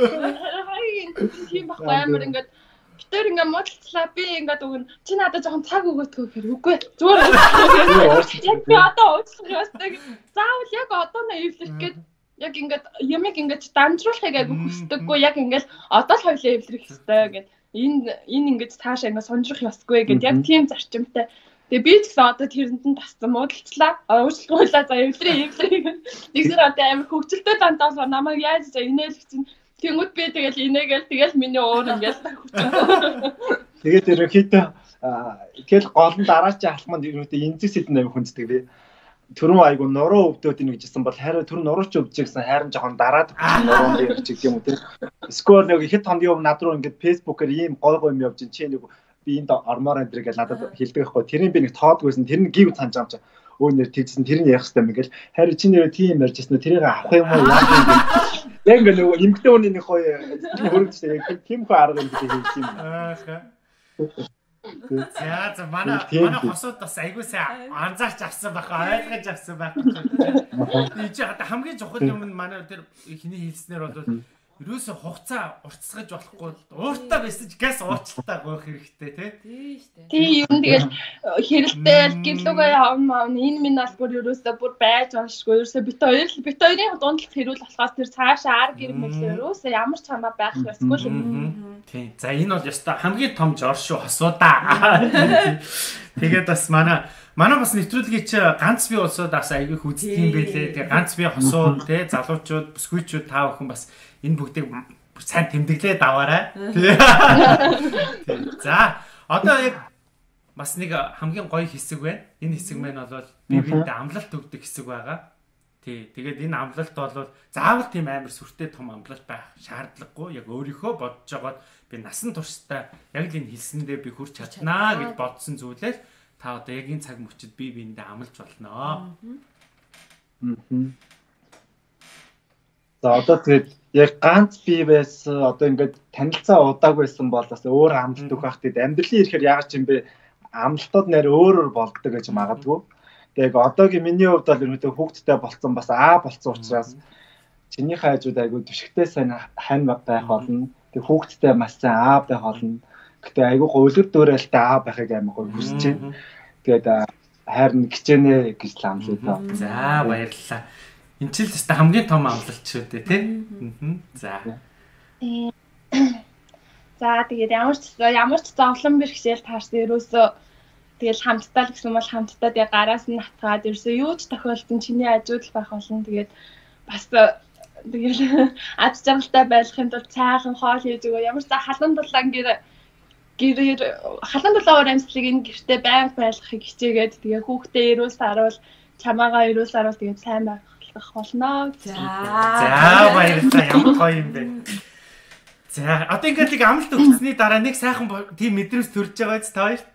Тийм байхгүй амар ингээд тэр ингээ модалцлаа би ингээд өгөн чи надад жоохон цаг өгөөдгөө гэхээр үгүй зүгээр яг би одоо уучлах ёстой заавал яг одоо нэ эвлэрх гээд яг ингээд юмыг ингээд дамжруулахыг айгу хүсдэггүй яг ингээд одоо л хоёлаа эвлэрэх ёстой гэд энэ ингээд цаашаа ингээд сонжрох ёсгүй гэд яг тийм зарчимтай тэгээ би ч гэсэн одоо тэрэнд нь тассан модалцлаа уучлахгүйла за эвлэрээ нэгсэр одоо амар хөвгөлтэй дантаас намайг яаж инээлгцэн тэнгууд би тэгэл миний уур ингээл тэгээд ерөнхийдөө тэгэл гол нь дараачийн алхманд ерөнхийдөө энзэг сэдэн амин хүнддэг би түрүүн айгу нуруу өвдөд ийн гэжсэн бол харин түрүүн нурууч өвдөж гэсэн харин жоохон дараад нуруу дээр ч гэх юм уу те скол нэг ихэд хоногийн өмнө над руу ингээд фэйсбүүкээр ийм гой юм явж ин чи нэг би энд ормоор энэ гэж надад хэлдэг байхгүй тэрийг би нэг тоодгүйсэн тэр нь гів цанж байгаа юм чи өө нэр тэгсэн тэр нь ярих хэрэгтэй юм ингээл харин чи нэр тийм ярьж ирсэн тэрийг авах юм уу яаж юм яг ингээд нөгөө эмгтэн хүний нэг хоёр хөрөгчтэй яг тийм хөө арга юм гэж хэлсэн юм. За манай хосууд бас айгуу сайн анзаарч авсан байхаа ойлгож авсан байх. Би чи хамгийн чухал юм нь манай тэр ихний хэлснээр бол ерөөсө хугацаа уртсгаж болохгүй ууртаа байсан ч газ уучлалтаа гоох хэрэгтэй тий шүү дээ. Тий юм тэгэл хэрэлдээл гэрлүүгээ явна энэ минь бол бүр ерөөсө бүр байж болшгүй ерөөсө бит хоёрын дундалт хэрүүл болохоос тэр цаашаа ар гэр мэл ерөөсө ямар ч хамаа байх ёсгүй юм. Тий. За энэ бол ёстой хамгийн том жор шүү хосуудаа. Тэгээд бас манай бас нэвтрүүлгийг чи ганц бие улсууд бас аягүй хүздэг юм байлээ. Тэгээ ганц бие хосууд тий залуучууд бүсгүйчүүд та бүхэн бас энэ бүгдийг сайн тэмдэглээд аваарай. За одоо яг бас нэг хамгийн гоё хэсэг байна. Энэ хэсэг маань бол биеинд амлалт өгдөг хэсэг байгаа. Тий. Тэгээд энэ амлалт бол заавал тийм амар сүртэй том амлалт байх шаардлагагүй. Яг өөрийнхөө бодож байгаад би насан туршдаа яг л энэ хэлсэндээ би хүрч чаднаа гэж бодсон зүйлээс та одоо яг энэ цаг мөчид биеиндээ амлаж болно. За одоо тэгээд яг ганц бие байсан одоо ингээд танилцаа удаагүй байсан бол бас өөр амлалт өгөх байх. Тэгээд амьдралын ирэхээр яагаад ч юм бэ амлалтууд нэр өөр болдог гэж магадгүй. Тэгээд одоогийн миний хувьд бол ерөнхийдөө хүүхдтэй болцсон бас болцсон учраас чиний хайжууд айгүй төшгтэй сайн хань байх болно. Тэгээд хүүхдтэй маш сайн байх болно. Гэтэ айгүй өвлөр дөөрэлтэй байхыг амар гоё хүсэж байна. Тэгээд хайрн гिचэнэ гэж л амлаа даа. За баярлалаа. Энэ ч л тест хамгийн том амлалт шүү дээ тий. За. За тэгээд ямар ч зовлон бэрхшээл таарсан ерөөсөө тэгэл хамтдаа л гэсэн бол хамтдаа тэгээ гараас нь натгаад ерөөсөө юу ч тохиолдсон чиний ажууд л байх болно. Тэгээд бас тэгэл ад жаргалтай байхын тулд цайхан хоол хийж өгөө ямар ч халуун дулаан халуун дулаан амьслыг энэ гэртээ байнга байлгахыг хичээгээд тэгээ хүүхдээ ирүүл саруул чамаагаа ирүүл саруул тэгээд сайн байх ажиллах болно. За баярлалаа. Ямар гоё юм бэ. За одоо ингээд нэг амлалт өгсөний дараа нэг сайхан тийм мэдрэмж төрж байгаа биз та хоёр?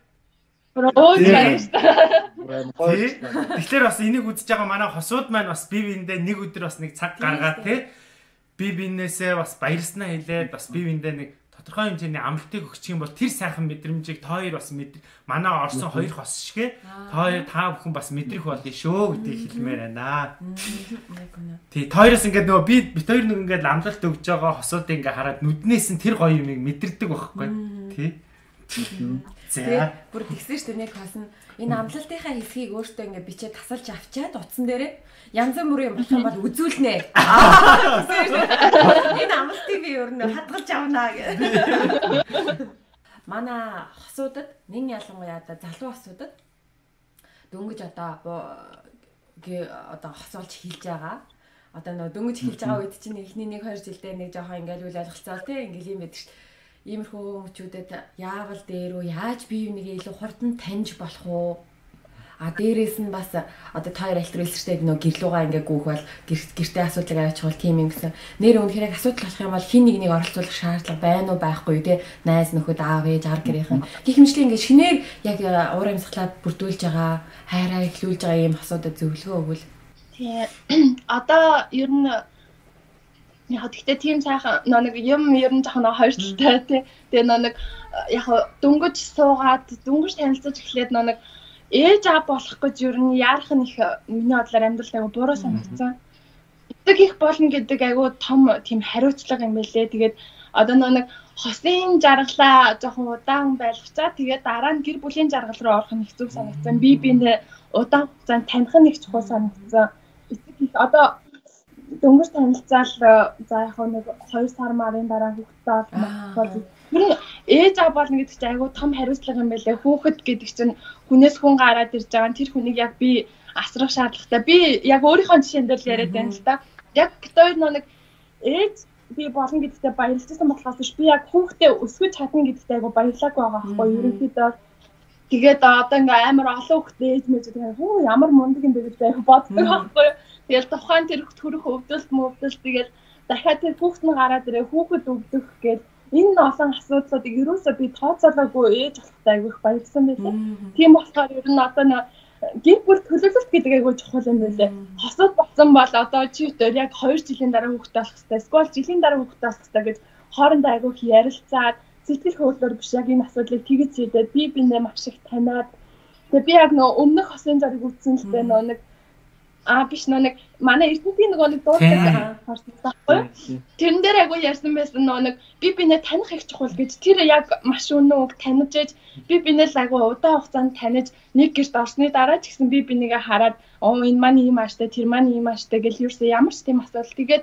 Тэгэхээр бас энийг үзэж байгаа манай хосууд маань бас бие биендээ нэг өдөр бас нэг цаг гаргаад тий бие биенээсээ бас баярснаа хэлээд бас бие биендээ нэг тодорхой хэмжээний амлалтыг өгчих юм бол тэр сайхан мэдрэмжийг та хоёр бас манай орсон хоёр хос шигэ та бүхэн бас мэдрэх болно шүү гэдгийг хэлмээр байна. Тий та хоёроос ингээд нөгөө бид хоёр нэг ингээд амлалт өгж байгаа хосууд ингээд хараад нүднээс нь тэр гоё юмыг мэдэрдэг байхгүй тий. За бүр тэгсэн шүү дээ нэг хос нь энэ амлалтынхаа хэсгийг өөртөө ингээд бичээд тасалж авчаад утсан дээрээ янз бүрийн болох юм бол үзүүлнэ. Энэ амлалтыг би өөр нь хадгалж авнаа гэх. Манай хосуудад нэг ялангуяа залуу хосуудад дөнгөж одоо хосолж хилж байгаа. Одоо нөө дөнгөж хилж байгаа үед чинь эхний 1-2 жилдээ нэг жоохон ингээл үйл ойлголцоо тий ингээл юм байдаг шүү. Иймэрхүү хүмүүсүүдэд яавал дээр үү яаж бие бинийгээ илүү хурдан таньж болох уу? Дээрээс нь бас одоо тойр альтруистэй нөө гэрлүүгээ ингээ гүүх бол гэртээ асуудлыг авчихвал тийм юм гэсэн. Нэр үнэхээр асуудал болох юм бол хин нэгнийг оролцуулах шаардлага байна уу байхгүй тий найз нөхөд аав ээж ар гэрийнхэн гэх мэтчлэн ингээ шинээр яг уур амьсгалаа бүрдүүлж байгаа хайраа эхлүүлж байгаа юм асуудад зөвлөгөө өгвөл. Тий одоо ер нь яг гэхдээ тийм сайхан нэг юм ер нь жоохон хоёр талтай тий. Тэгээ нэг яг дөнгөж суугаад дөнгөж танилцаж эхлээд нэг ээж аа болох гэж ер нь яарах нь их миний бодлоор амьдралд айгу буруу санагдсан. Эцэг их болно гэдэг айгу том тийм хариуцлага юм байлээ. Тэгээд одоо нэг хосын жаргалаа жоохон удаан байлгачаа тэгээд дараа нь гэр бүлийн жаргал руу орох нь хэцүү санагдсан. Би биенээ удаан хугацаанд таних нь их чухал санагдсан. Эцэг их одоо дөнгөж танилцаал за яг нэг 2 сар марын дараа хүүхдтэй бол ер нь ээж аав болно гэдэг чинь айгүй том хариуцлага юм байлээ. Хүүхэд гэдэг чинь хүнээс хүн гараад ирж байгаа. Тэр хүнийг яг би асрах шаардлагатай. Би яг өөрийнхөө жишээн дээр л яриад байна л да. Яг тэр нэг ээж би болно гэдэгтээ баярлжсэн болохоос би яг хүүхдээ өсгөж чадна гэдэгтээ айгүй баярлаагүй байгаа байхгүй юу? Ерөнхийдөө тэгээд одоо ингээ амар олон хүүхдээ ээж мэж гэдэг хөө ямар мундаг юм бэ гэж айгүй боддог байхгүй юу? Тэгэл тухайн тэр төрөх өвдөлт тэгэл дахиад тэр хүүхэд нь гараад ирээ хүүхэд өвдөх гээд энэ олон асуудлуудыг ерөөсөө би тооцоолоогүй ээж болохтай айгүй их баярлсан байлээ. Тийм болохоор ер нь одоо гэр бүл төлөвлөлт гэдэг айгүй чухал юм байлээ. Хосууд болсон бол одоо чи өөр яг 2 жилийн дараа хүүхэд болох хэрэгтэй. Эсвэл жилийн дараа хүүхэд болох хэрэгтэй гэж хоорондоо айгүй их ярилцаад сэтгэл хөдлөлөөр биш яг энэ асуудлыг тэгж хийдээд би бинээ маш их таниад тэгээ би яг өмнөх хосын зарыг үзсэн л дээ нэг биш нэг манай эрдэнтийн нэг дууддаг харсан байхгүй. Тэрэн дээр айгүй ярьсан байсан нэг би бинээ таних их чухал гэж тэр яг маш үнэн үг таних ээж би бинээ л айгүй удаан хугацаанд таних нэг гэрт орсны дараа ч гэсэн би бинийгээ хараад энэ маань ийм ааштай тэр маань ийм ааштай гэж юусэн ямар ч тийм асуудал тэгээд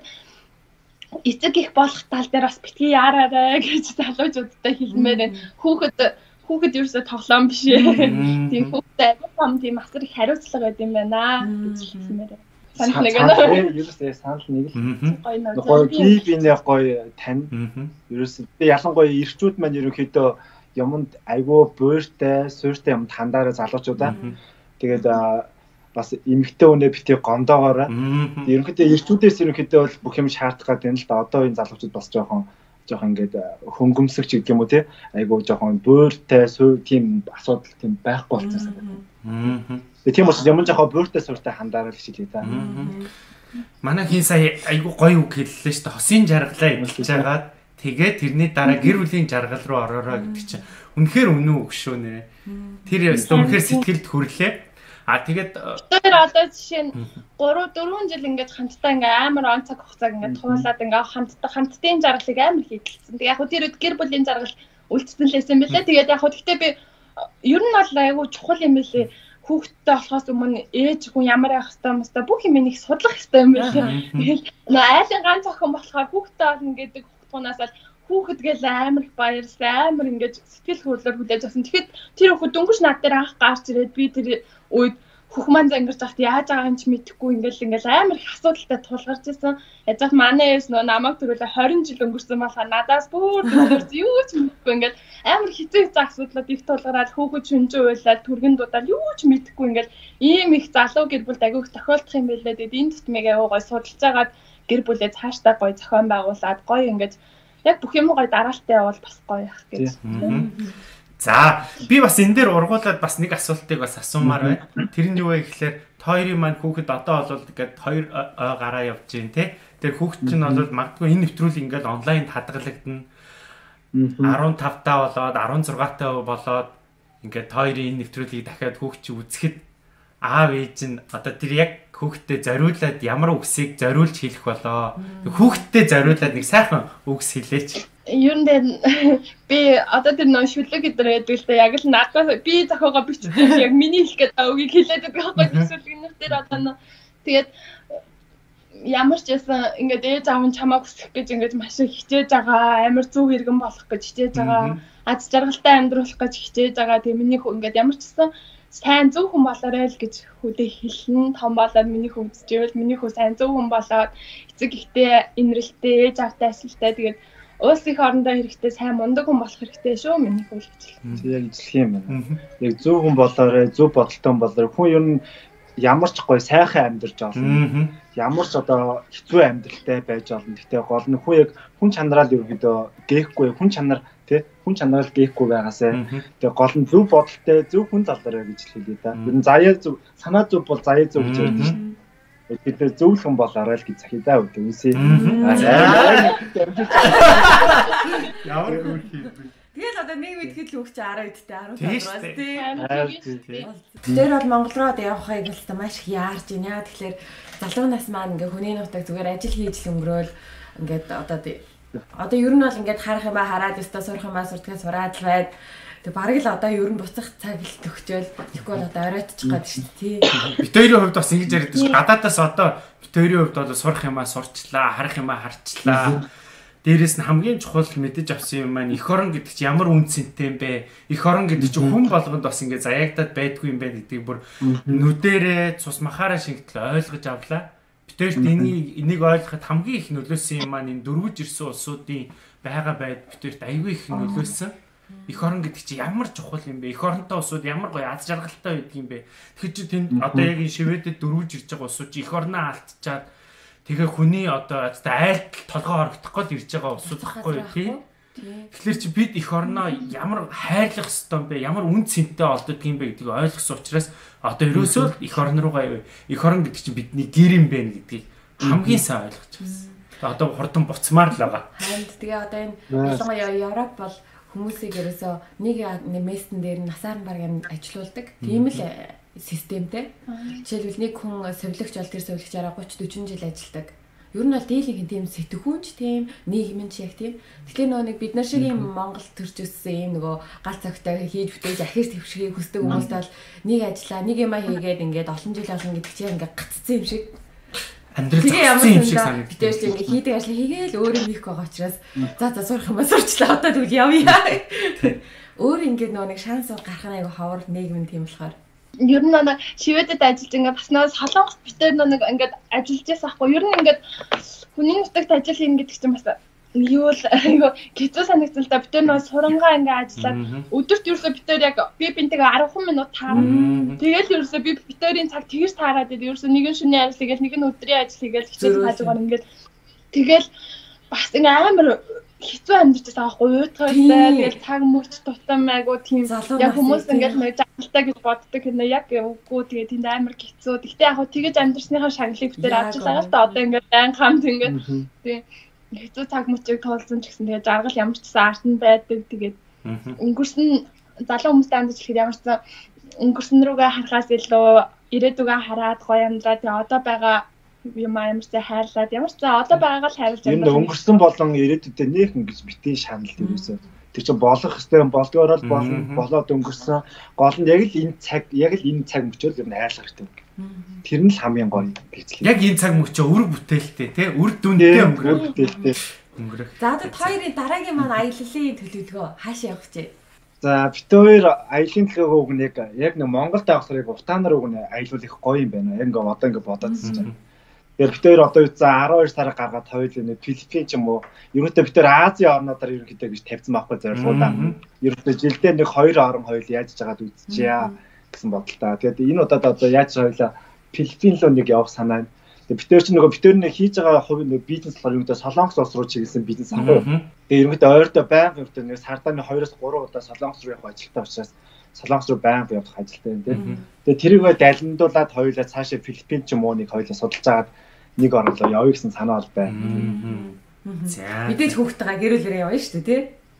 эцэг их болох тал дээр бас битгий яараарай гэж залуучуудтай хэлмээр байна. Хүүхэд ерөөсөө тоглоом биш ээ. Тийм хүүхдээ том тийм асар их хариуцлага байд юм байна гэж хэлмээр байна. Ерөөсөө санал нэг л гоё би бинээ гоё тань. Ерөөсөө ялангуяа ирчүүд маань ерөнхийдөө юмд айгүй буйртай, суйртай юмд хандаараа залуучуудаа. Тэгээд бас эмэгтэй хүнээ битгий гондоогоороо. Ерөнхийдөө ирчүүдээс ерөнхийдөө бол бүх юм шаардах гэдэг нь л да одоо энэ залуучууд бас жоохон ингээд хөнгөмсөгч гэдэг юм уу тий айгуу жоохон буйртай тийм асуудал тийм байхгүй болсон санагдав. Тийм учраас юм жоохон буйртай сууртай хандаараа л хичээлээ та. Манай хин сая айгуу гоё үг хэллээ шүү дээ. Хосын жаргалаа эвлэж байгаад тэгээд тэрний дараа гэр бүлийн жаргал руу ороорой гэдэг чинь үнэхээр үнэн үг шүү нэ. Тэр үнэхээр сэтгэлд хүрлээ. Тэгээд тэр одоо жишээ нь 3-4 жил ингээд хамтдаа ингээд амар он цаг хугацааг ингээд туулаад ингээд хамтдын жаргалыг амар хийдэлсэн. Тэг яг хөө тэр үед гэр бүлийн жаргал үлдсэн лээсэн бэлээ. Тэгээд яг хөө гэхдээ би ер нь бол айгүй чухал юм билээ. Хүүхдтэй болохоос өмнө ээж хүн ямар байх хэвээр юмстай бүх юм их судлах хэвээр юм билээ. Тэгээд айлын ганц охин болохоор хүүхдтэй болно гэдэг хүүхдгунаас л хүүхэд гээл амар их баярлсан амар ингээд сэтгэл хөдлөлөөр хүлээж авсан. Тэгэхэд тэр хүүхэд дөнгөж над дээр анх гарч ирээд би тэр үед хөх маань зангирч захт яаж байгаа юм ч мэдэхгүй ингээл амар их асуудалтай тулгарч ирсэн. Яжгаад манай эс нөө намайг төрүүлээ 20 жил өнгөрсөн болохоор надаас бүр төрж юу ч мэдэхгүй ингээл амар хэцүү асуудлууд их тулгараад хөөхөд шүнжээ уйлаад түргэн дуудаад юу ч мэдэхгүй ингээл ийм их залуу гэр бүл агиух тохиолдох юм байлээ. Тэгээд энэ тутмыг аяа гой судалж агаад гэр бүлээ цаашдаа гой зохион байгуулад гой ингээд яг бүх юм гой дараалттай явал бас гоё ах гэж. За би бас энэ дээр ургуулад бас нэг асуултыг бас асуумаар байна. Тэр нь юу вэ гэхээр хоёрын маань хүүхэд одоо бол ингээд 2 гараа явж гин те. Тэр хүүхэд чинь бол магадгүй энэ нэвтрүүлэг ингээд онлайнд хадгалагдана. 15 таа болоод 16 таа болоод ингээд хоёрын энэ нэвтрүүлгийг дахиад хүүхэд чи үзэхэд аав ээж нь одоо тэр яг хүүхдэд зориулаад ямар үгсийг зориулж хэлэх болоо. Хүүхдэд зориулаад нэг сайхан үгс хэлээч. Ер нь би одоо тэр нөө шүлэг гэдэр байдаг л да яг л надад би зохиогоо бичсэн яг миний хэлэх гэдэг үгийг хэлээд байгаа байхгүй шүлэгнэр дээр одоо тэгээд ямар ч байсан ингээд ээж аав нь чамаа хүсэх гэж ингээд маш их хичээж байгаа амар зөв хэрэгэн болох гэж хичээж байгаа аз жаргалтай амьдруулах гэж хичээж байгаа тийм миний хөө ингээд ямар ч гэсэн сайн зөв хүн болоорой л гэж хүүдээ хэлнэ том болоод миний хөө үзчихвэл миний хөө сайн зөв хүн болоод эцэг ихтэй инрэлтэй ээж аавтай ажилтай тэгээд уус их орондоо хэрэгтэй сайн мундаг хүн болох хэрэгтэй шүү миний хөө гэж хэлсэн. Яг хэлэх юм байна. Яг зөв хүн болоорой зөв бодолтой хүн болоорой хүн ер нь ямар ч гоё сайхан амьдарч олно. Ямар ч одоо хэцүү амьдралтай байж олно. Гэхдээ гол нь хүн яг хүн чанараа л ерөөдөө гээхгүй хүн чанар тий хүн чанараа л гээхгүй байгаасай. Тэгээ гол нь зөв бодолтой зөв хүн залраа гэж хэлээ да. Ер нь заяа зөв санаа зөв бол заяа зөв гэж ярьдаг шүү. Бид зөвлөн болоорой л гэж захидаа өгдөө үсээ. Ямар хөрхий. Тэгэл одоо нэг мэдэхэд л өгч 10 үдтэй 15-аас тий. Тэр бол Монгол руу одоо явахыг л та маш их яарж байна. Тэгэхээр залуу нас маань ингээ хүний нутаг зүгээр ажил хийж л өнгөрөөл ингээд одоо ер нь бол ингээд харах юмаа хараад өстө сурах юмаа сурдгаа сураад л байд. Тэг бараг л одоо ер нь буцах цаг л төгчөөл тэгэхгүй бол одоо оройтчих гээд шүү дээ тий. Бид хоёрын хувьд бас ингэж яриад шүү. Гадаадаас одоо бид хоёрын хувьд бол сурах юмаа сурчлаа, харах юмаа харчлаа. Дээрээс нь хамгийн чухал мэдэж авсан юм маань эх орон гэдэг чинь ямар үн цэнтэй юм бэ? Эх орон гэдэг чинь хүн болгонд бас ингэ заяагдаад байдгүй юм байна гэдгийг бүр нүдэрээ цус махаараа шингэтэл ойлгож авлаа. Бид хоёрт энийг ойлгоход хамгийн их нөлөөсөн юм маань энэ дөрвөж ирсэн улсуудын байгаа байд бид хоёрт аюул их нөлөөсөн. Эх орон гэдэг чинь ямар чухал юм бэ? Эх оронтой улсууд ямар гоё аз жаргалтай байдаг юм бэ? Тэгэхээр чи тэнд одоо яг энэ Шведэд дөрвөж ирж байгаа улсууд чи эх орноо алдчихад тэгээ хүний одоо айлт толгоо хорогдохгүй л ирж байгаа улсууд байхгүй тий. Тэгэхээр чи бид эх орноо ямар хайрлах ёстой юм бэ? Ямар үн цэнтэй олддог юм бэ гэдгийг ойлгосон учраас одоо ерөөсөө эх орн руугаа эх орн гэдэг чинь бидний гэр юм бэ гэдгийг хамгийн сайн ойлгож байна. Одоо хурдан буцмаар л байгаа. Харин тэгээ одоо энэ ялангуяа Европ бол хүмүүсийг ерөөсөө нэг мессен дээр насаар нь баг ажилуулдаг. Тийм л системтэй. Жишээлбэл нэг хүн совилогч бол тэр совилогчаараа 30 40 жил ажилладаг. Ер нь бол дийлэнх тийм сэтгүүнч тийм нийгэмч яг тийм. Тэгэхээр нөгөө нэг бид нар шиг юм Монгол төрж өссөн юм нөгөө гал цагтай хийж бүтээж ахир твшгийг хүсдэг хүмүүстэй бол нэг ажиллаа нэг юм хийгээд ингээд олон жил олон гэдэг чинь ингээд гаццсан юм шиг амьдрал зогссон юм шиг санагдав. Бид тэр чинь ингээд хийдэг ажлаа хийгээл өөрөө хийх байгаа учраас за сурах юм сурчлаа одоо тэгвэл явъя. Өөр ингээд нөгөө нэг шанс гарах нь айгу ховор нийгэм тийм болохоор ер нь нэг Шведэд ажиллаж ингээд бас нэг солонгос битээр нэг ингээд ажиллаж байсан ахгүй. Ер нь ингээд хүний нутагт ажил хийн гэдэг чинь бас юу л хэцүү санагдсан л да. Битээр нэг сурангаа ингээд ажиллаад өдөрт ерөөсөө битээр яг би бинтэйгээ 10 минут таарна. Тэгэл ерөөсөө би битээрийн цаг тэгж таарад идэв. Ерөөсөө нэг нь шөнийн ажил хийгээл нэг нь өдрийн ажил хийгээл хичээл хажуугаар ингээд тэгэл бас ингээд амар хэцүү амьдарч байгаа байхгүй уйтгайтай тэгэл цаг мөч тутам айгу тийм яг хүмүүс ингээд нэг жагалтай гэж боддог хэрнээ яг үгүй тэгээ тэнд амар хэцүү. Гэхдээ яг тэгэж амьдарсныхаа шагналыг битээр авч байгаа л та одоо ингээд байн хамт ингээд тийм хэцүү цаг мөчийг тоолсон ч гэсэн тэгээ жаргал ямар ч гэсэн арт нь байдаг. Тэгээд өнгөрсөн залуу хүмүүстэй амьдарч ирэхэд ямар ч өнгөрсөн рүүгээ харахаас илүү ирээдүгээ хараад гоё амьдраа тэгээ одоо байгаа юм амарчаа хайрлаад ямар ч одоо байгаагаа л хайрлаж байна. Энэ өнгөрсөн болон ирээдүйдээ нэг ингэж битгий шанал дээрээсээ тэр чинь болох хэвээр болдгоороо болоод өнгөрсөн гол нь яг л энэ цаг мөчөөр ер нь хайрлах хэрэгтэй. Тэр нь л хамгийн гоё гэцлээ. Яг энэ цаг мөчөө үр бүтээлтэй тий үр дүндээ өнгөрөх. За одоо хоёрын дараагийн маань аяллалын төлөвлөгөө хаашаа явах гэж. За бид хоёр аялын төлөөгөө үг нэг яг нэг Монголд авахыг утаанаар үг нэг аялуулах гоё юм байна. Яг ингээ одоо ингээ бодоод байна. Тэгэхээр бид хоёр одоо за 12 сараар гаргаад хоёул нэг Филиппин ч юм уу ерөнхийдөө бид хоёр Азийн орнуудаар ерөнхийдөө гэж тавьсан байхгүй зорилгоудаа. Ерөнхийдөө жилдээ нэг 2 орн хоёул яаж жагаад үзчихье гэсэн бодолтой. Тэгээд энэ удаад одоо яаж хоёлаа Филиппин руу нэг явах санаа. Тэгээд бид хоёр ч нөгөө бид хоёр нэг хийж байгаа хувийн нэг бизнес болохоор ерөнхийдөө Солонгос улс руу чиглэсэн бизнес аахгүй. Тэгээд ерөнхийдөө ойрдоо байнга бид нэг сардаа 2-3 удаа Солонгос руу явах ажилтаа учраас Солонгос руу байнга явах ажилтаа юм тийм. Тэгээд тэрийгээ далиндуулаад хоёулаа цаашаа Филиппин ч юм уу нэг хоёулаа судалж агаад нэг орлоо явъя гэсэн санаа бол байна. За. Мэдээж хүүхдтэйгээ гэрүүлээрээ явна шүү дээ, тий?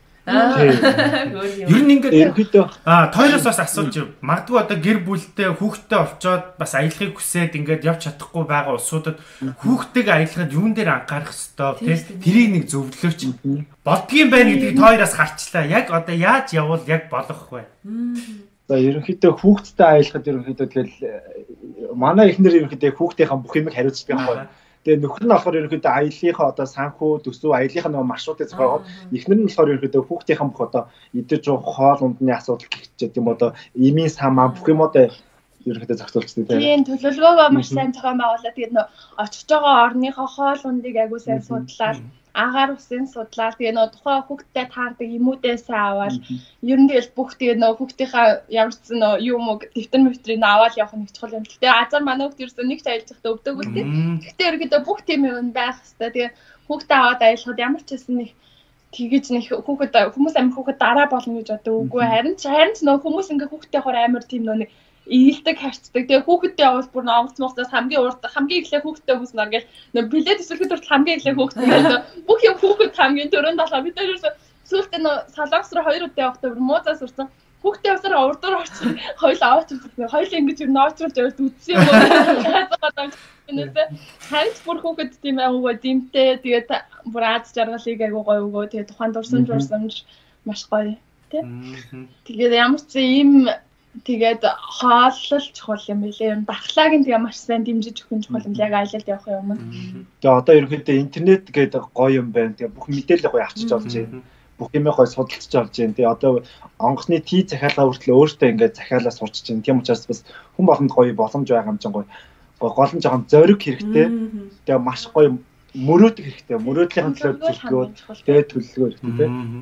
Ер нь ингээд тойлоос бас асууж магадгүй одоо гэр бүлтэй хүүхдтэй олцоод бас аялахыг хүсээд ингээд явж чадахгүй байгаа улсуудад хүүхдтэйгээ аялахад юун дээр анхаарах ёстой тий? Тэрийг нэг зөвлөөч. Болдгийм байна гэдгийг тооёроос харчлаа. Яг одоо яаж явбал яг болох вэ? За ерөнхийдөө хүүхдтэй аялахад ерөнхийдөө тэгэл манай эхнэр ерөнхийдөө хүүхдийнхаа бүх юмыг хариуцдаг байхгүй. Тэгээ нөхөр нь болохоор ерөнхийдөө аяллахаа одоо санхүү төсөв аяллахаа нөгөө маршрутыг зохиогоод эхнэр нь болохоор ерөнхийдөө хүүхдийнхаа бүх одоо идэж уух хоол ундны асуудал гихчээд юм одоо эмийн самаа бүх юмудаа ерөнхийдөө зохицуулчихдаг тийм. Тийм төлөвлөгөөгөө маш сайн зохион байгуулаад тэгээд нөө очиж байгаа орныхоо хоол ундыг аягүй сайн судлаад агаар усын судлаад тэгээ нөө тухайн хүүхдтэй таардаг юмудээс аваад ер нь тэгэл бүх тэгээ нөө хүүхдийнхаа ямарчсан нөө юм уу дэвтэр мэвтрийг аваад явах нь их чухал юм. Тэгээ азар манай хүүхд ерөөсөө нэг ч аялж захтай өвдөггүй тийм. Гэхдээ ерөөдөө бүх тийм юм байх хэвээр тэгээ хүүхдээ аваад аялахад ямар ч хэсэн нэг тэгэж нэг хүүхэд хүмүүс амир хүүхэд дараа болно гэж боддог үгүй харин ч нөө хүмүүс ингээ хүүхдтэй хор амир тийм нөө ийдэг харцдаг. Тэгээ хүүхэдтэй явбал бүр онгоц моцоос хамгийн эхлээ хүүхэдтэй хүснэ ингээл нөө билет эсвэл хүртэл хамгийн эхлээ хүүхэдтэй бүх юм хүүхэд хамгийн төрөнд болоо бид нэрээс сүүлдээ нөө Солонгос руу 2 удаа явахдаа бүр муузаас урсан хүүхдээ явсараа урдуур орчих хоёул аваач үзсэн. Хоёул ингэж юу ноочруулж яваад үдсэн юм уу. Энэсээ харин бүр хүүхэд тийм аягаа димтэй тэгээд бүр Аз жаргалыг аягаа гоё өгөө тэгээд тухайн дурсамж маш гоё тийм. Тэгээд ямар ч юм тэгээд хооллол чухал юм билээ. Дархлааг нь тэгээ маш сайн дэмжиж өгөх чухал юм яг аялалд явах юм. Тэгээ одоо ерөнхийдөө интернет гэдэг гоё юм байна. Тэгээ бүх мэдээлэл гоё авчиж олж байна. Бүх юм гоё судалж олж байна. Тэгээ одоо онгоцны тий захиалга хүртэл өөртөө ингээд захиалаа сурч байна. Тийм учраас бас хүн болгонд гоё боломж байгаа юм чинь гоё гол нь жоохон зориг хэрэгтэй. Тэгээ маш гоё мөрөөдөх хэрэгтэй. Мөрөөдлийн төлөө төлөвлөгөө тэгээ төлөвлөгөө хэрэгтэй тийм.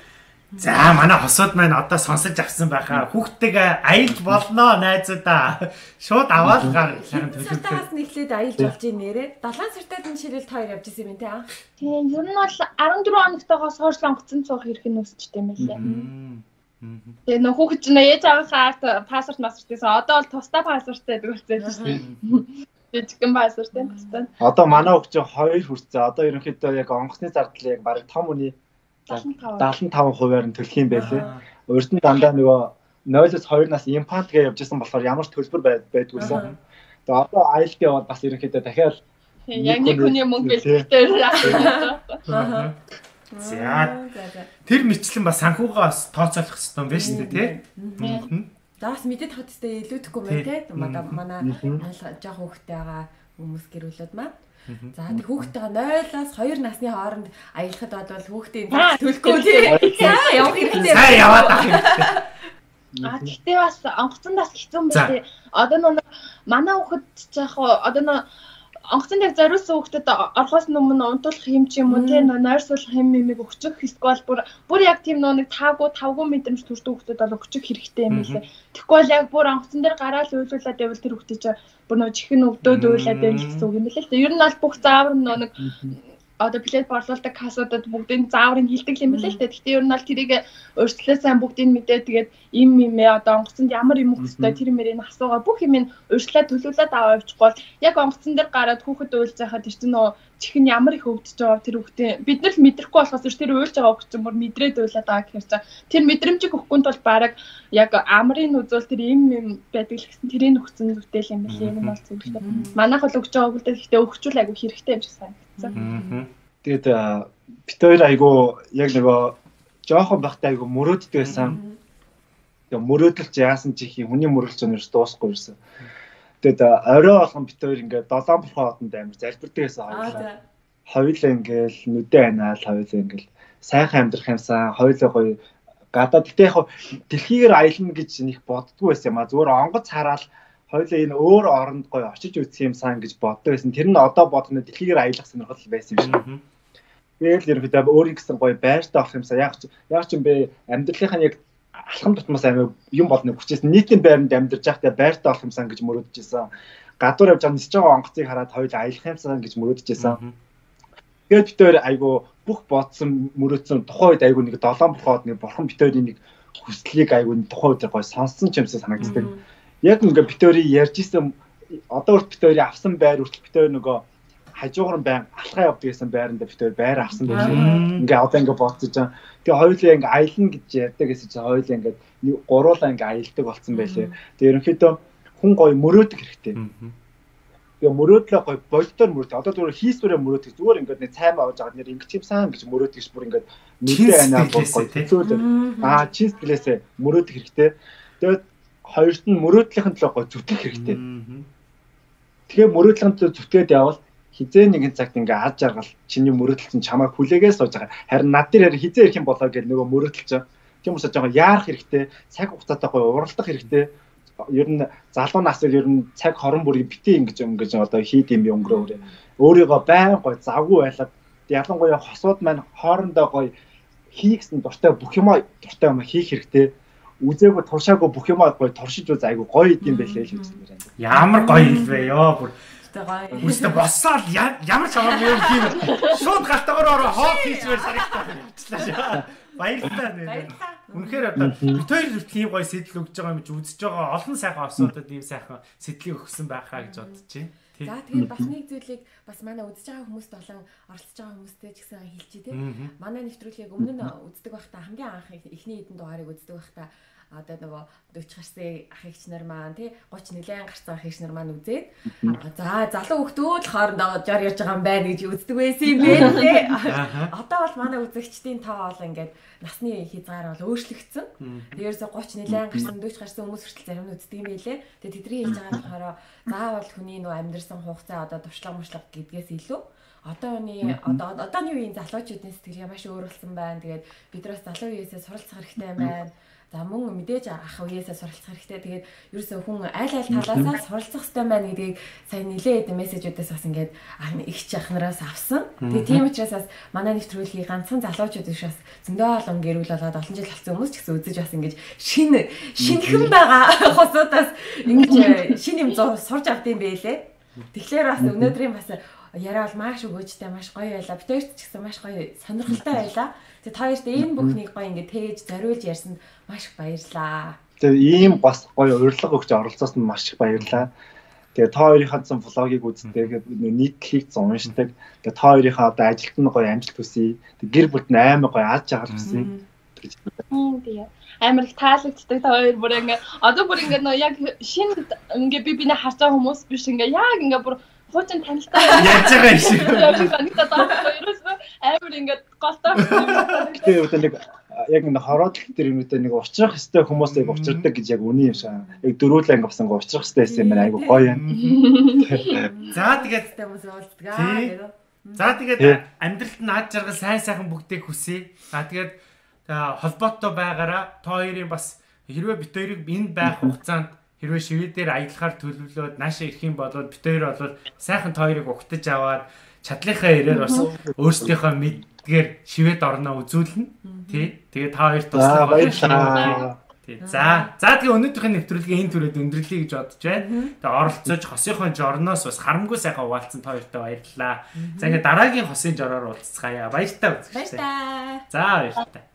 За манай хосууд маань одоо сонсож авсан байхаа хүүхдтэйгээ аялж болно найзуудаа. Шууд аваад гар сайхан төлөвлөлөө. Сартаас нэхлээд аялж болж ийн нэрээ. 7 сартад энэ ширэл хоёр явж исэн юм тий аа. Тийм ер нь бол 14 хоногтойгоос хойш онгоцон цуух хэрэг нь өсчтэй юм лээ. Тэгээ нөх хүүхэд чинь ээж аваахаа паспорт масвартайсан. Одоо бол тусдаа паспорттай дөрөвцөө шүү. Жижигэн паспорттай тусдаа. Одоо манай хүүхэд чинь 2 хүрцээ. Одоо ерөнхийдөө яг онгоцны зардал яг бараг 5 хүний 75%-аар нь төлөх юм байлээ. Өөрт нь дандаа нөгөө 0-2 нас имплант гэж явж исэн болохоор ямар ч төлбөр байдгүйсэн. Тэгээ одоо аялалт яваад бас ерөнхийдөө дахиад яг нэг хүний мөнгө гэлтээр. За. Тэр мэтлэн бас санхугаа бас тооцоолох хэрэгтэй юм байна шүү дээ, тий? Даас мэдээд хат тест илүүдэхгүй мэй тий? Манай жоох хүүхдтэй байгаа хүмүүс гэрүүлээд маа. За тэг хүүхдтэйгээ 0-аас 2 насны хооронд аялахад бол хүүхдийн төлөхгүй тий. За явах хэрэгтэй. Сайн яваад ах хэрэгтэй. Гэхдээ бас онгоцон бас хэцүү юм байна тий. Одоо нэг манай хүүхэд яг одоо онгоцон дээр зориулсан хүүхдэд орхоос өмнө унтуулах юм ч юм уу тий нойрсуулах юм өгчих эсвэл бүр яг тийм нэг 5 мэдрэмж төрдөг хүүхдэд бол өгчих хэрэгтэй юм лээ. Тэгэхгүй бол яг бүр онгоцон дээр гараал уйлуулад байвал тэр хүүхдээ ч бүр нөө чихэн өвдөөд уйлаад байвал гэсэн үг юм лээ. Ер нь бол бүх заавар нэг одоо билет борлуулдаг кассуудад бүгдийн зааврыг хилдэг юм билээ л дээ. Гэхдээ ер нь бол тэрийг өөрчлөлөө сайн бүгдийг мэдээ тэгээд им одоо онгоцонд ямар юм өгөхтэй тэр мэрийг асуугаа бүх юм өөрчлөлөө төлөвлөд аваа явчихгүй бол яг онгоцон дээр гараад хүүхэд уйлж байхад тэр чинь нөө чихэн ямар их өвдөж байгаа тэр хүүхдээ бид нар л мэдрэхгүй болохоос тэр уйлж байгаа хүүхд чинь бүр мэдрээд уйлаад байгаа гэхээр чинь тэр мэдрэмжийг өгөхгүй тул бараг яг амрын үзүүл тэр им байдаг л гэсэн тэрийг өгсөн зүтэл юм билээ. Энэ бол зөвхөн манайх бол өгч байгаа бүгдээ гэхдээ өгчүүл айгу хэрэгтэй юм шиг санагдсан. Тэгээд бид хоёр айгу яг нөгөө жоохон багтаа айгу мөрөөддөг байсан. Тэгээд мөрөөдөлж яасан чих хүний мөрөлж өнөрс дуусахгүй ирсэн. Тэгээд орой болгон бид хоёр ингээд 7 бурхан хотонд амир залбирдаг байсан хоёулаа. Хоёулаа ингээл нүдэ айнаал хоёулаа ингээл сайхан амьдрах юмсан хоёулаа гоё гадаад гэтээ яг дэлхийгээр аялна гэж нэг боддгүй байсан юм а. Зүгээр онгоц хараад хоёлаа энэ өөр оронд гоё очиж үзэх юмсан гэж боддог байсан. Тэр нь одоо бодно дэлхийгээр аялах сонирхол байсан юм шиг. Тэгэл ерөнхийдөө өөрийн гэсэн гоё байртаа авах юмсан. Яг ч юм бэ амьдралынхаа яг алхам тутмаас амиа юм болно хүчээс нийтийн байранд амьдарч байхдаа байртаа авах юмсан гэж мөрөдчихсэн. Гадуур явж нисэж байгаа онгоцыг хараад хоёул аялах юмсан гэж мөрөдчихсэн. Тэгээд битээр айгу бүх бодсон мөрөөдсөн тухайн үед айгу нэг 7 бохоод нэг бурхан битээрийн нэг хүслийг айгу тухайн үед гоё сонссон ч юмсан санагддаг. Яг ингээ битээрийн ярьжсэн одоо үрт битээрийн авсан байр үртэл битээр нөгөө хажуугар нь байн алхаа явдаг гэсэн байранда битээр байр авсан байх. Ингээ одоо ингээ бодсож байгаа. Тэгээ хоёулаа ингээ аялна гэж ярьдаг гэсэн чинь хоёулаа ингээ гуруулаа ингээ аялдаг болсон байлээ. Тэгээ ерөнхийдөө хүн гоё мөрөөдөх хэрэгтэй. Тэгээ мөрөөдлөө гоё болдоор мөрөөдөх. Одоо зүгээр хийсвэрээ мөрөөдөх. Зүгээр ингээ нэг цаймаа аваж байгаа нэр ингээ чимсэн гэж мөрөөдөх бүр ингээ нүдээ анаа гоё төцөөлөө. Чин сэтгэлээсээ мөрөөдөх хэрэгтэй. Тэгээд хоёрт нь мөрөөдлийнхэн төлөө гоё зүтгэх хэрэгтэй. Тэгэхээр мөрөөдлийнхэн төлөө зүтгээд явбал хизээ нэгэн цагт ингээ аз жаргал чиний мөрөөдөл чинь чамайг хүлээгээ сууж байгаа. Харин над дээр хизээ ирэх юм болоо гэж нөгөө мөрөөдөл чинь тийм учраас жоохон яарах хэрэгтэй, цаг хугацаатай гоё уралдах хэрэгтэй. Ер нь залуу насыг ер нь цаг хорон бүрийг битээ ингэж одоо хийд юм өнгөрөөрэй. Өөрийгөө байн гоё завгүй байлаад ялангуяа хосууд маань хоорондоо гоё хийгсэн дуртай бүх юм дуртай юм хийх хэрэгтэй. Үзээгүй туршаагүй бүх юм гоё туршиж үз айгу гоё идэм байлээ л гэж байна. Ямар гоё хэлвэ ёо бүр. Үстэ боссоо ямар чамаар юм хийв. Шууд галтаагаар ороо хоол хийсвэр санагдчихлаа. Баярлалаа нэ. Үнэхээр одоо бид хоёр тийм гоё сэтэл өгж байгаа юм чи үзэж байгаа олон сайхан осуудад ийм сайхан сэтлийг өгсөн байхаа гэж бодож байна. За тэгээд бас нэг зүйлийг бас манай үзэж байгаа хүмүүст болон оролцож байгаа хүмүүстэй ч гэсэн хэлчихье тийм. Манай нэвтрүүлгийг өмнө нь үздэг байхдаа хамгийн анх эхний хэдэн дугаарыг үздэг байхдаа одоо нөгөө 40 гарсан ах эгч нар маань тий 30 нэлээд гарсан ах эгч нар маань үзээд за залуу хөлтүүд хоорондоо жор ярьж байгаа юм байна гэж үздэг байсан юм бэ тий. Одоо бол манай үзэгчдийн тоо бол ингээд насны хязгаар бол өөрчлөгдсөн. Тэрээс 30 нэлээд гарсан 40 гарсан хүмүүс хүртэл зарим нь үздэг юм байлээ. Тэгээ тэдний хэлж байгаа болохоор заавал хүний нөгөө амьдрсан хугацаа одоо туршлага муушлага гэдгээс илүү одооны үеийн залуучуудын сэтгэл маш өөрчлөлтсөн байна. Тэгээд бидрээс залуу үеэсээ суралцах хэрэгтэй байна. За мөн мэдээж ах үеэсээ суралцах хэрэгтэй. Тэгээд ерөөсөө хүн аль талаасаа суралцах хэрэгтэй байна гэдгийг сайн нэлээд мессежүүдээс бас ингээд их ах нараас авсан. Тэгээд тийм учраас бас манай нэвтрүүлгийг ганцхан залуучууд биш бас зөндөө олон гэрүүл болоод олон жил болсон хүмүүс ч гэсэн үзэж бас ингээд шинэхэн байгаа хосуудаас ингэж шинэ юм сурж авд юм байлээ. Тэгэхээр бас өнөөдрийн бас яриа бол маш өгөөжтэй маш гоё байлаа. Бид хоёрт ч гэсэн маш гоё сонирхолтой байлаа. Тэгээ та хоёрт энэ бүхнийг гоё ингээд тээж зориулж ярьсанд маш их баярлаа. Тэгээ ийм бас гоё урилга өгч оролцсонд маш их баярлаа. Тэгээ та хоёрынхаа зам влогийг үздэг, нийтлэлийг уншдаг. Тэгээ та хоёрынхаа одоо ажилд нь гоё амжилт хүсье. Гэр бүлд нь аймаг гоё аз жаргал хүсье. Тэгээ амар их таалагддаг та хоёр бүр ингээ одоо бүр ингээ нөө яг шинэ ингээ биний харж байгаа хүмүүс биш ингээ яг ингээ бүр хуучин танилтай яаж байгаа юм шиг. Амар ингээ голтой. Тэгээ одоо нэг яг нэг хороод дээр юм уу нэг уучрах хэвээр хүмүүсийг уучрдаг гэж яг үний юм шиг. Яг дөрүүлээ ингээ басан уучрах хэвээр байсан юм байна. Айгу гоё юм. За тэгээд хүмүүс уулздаг. За тэгээд амьдралд нь ад жаргал сайн сайхан бүгдийг хүсье. За тэгээд холбоотой байгаараа та хоёрын бас хэрвээ бит хоёрыг энд байх хугацаанд хэрвээ шивэдээр аялахаар төлөвлөөд наашаа ирэх юм бол бит хоёр бол сайхан та хоёрыг угтаж аваад чадлынхаа ирээр бас өөрсдийнхөө мэдгээр шивэд орноо үзүүлнэ. Тий. Тэгээд та хоёрт туслах баярлалаа. Тий. За тэгээ өнөөдрийн нэвтрүүлгийн энэ түрээд өндөрлөе гэж бодож байна. Тэгээ оролцож хосынхон жорноос бас харамгүй сайхан хуваалцсан та хоёртой баярлалаа. За ингээд дараагийн хосын жороор уулзцгаая. Баяр та. Баяр та. За баяр та.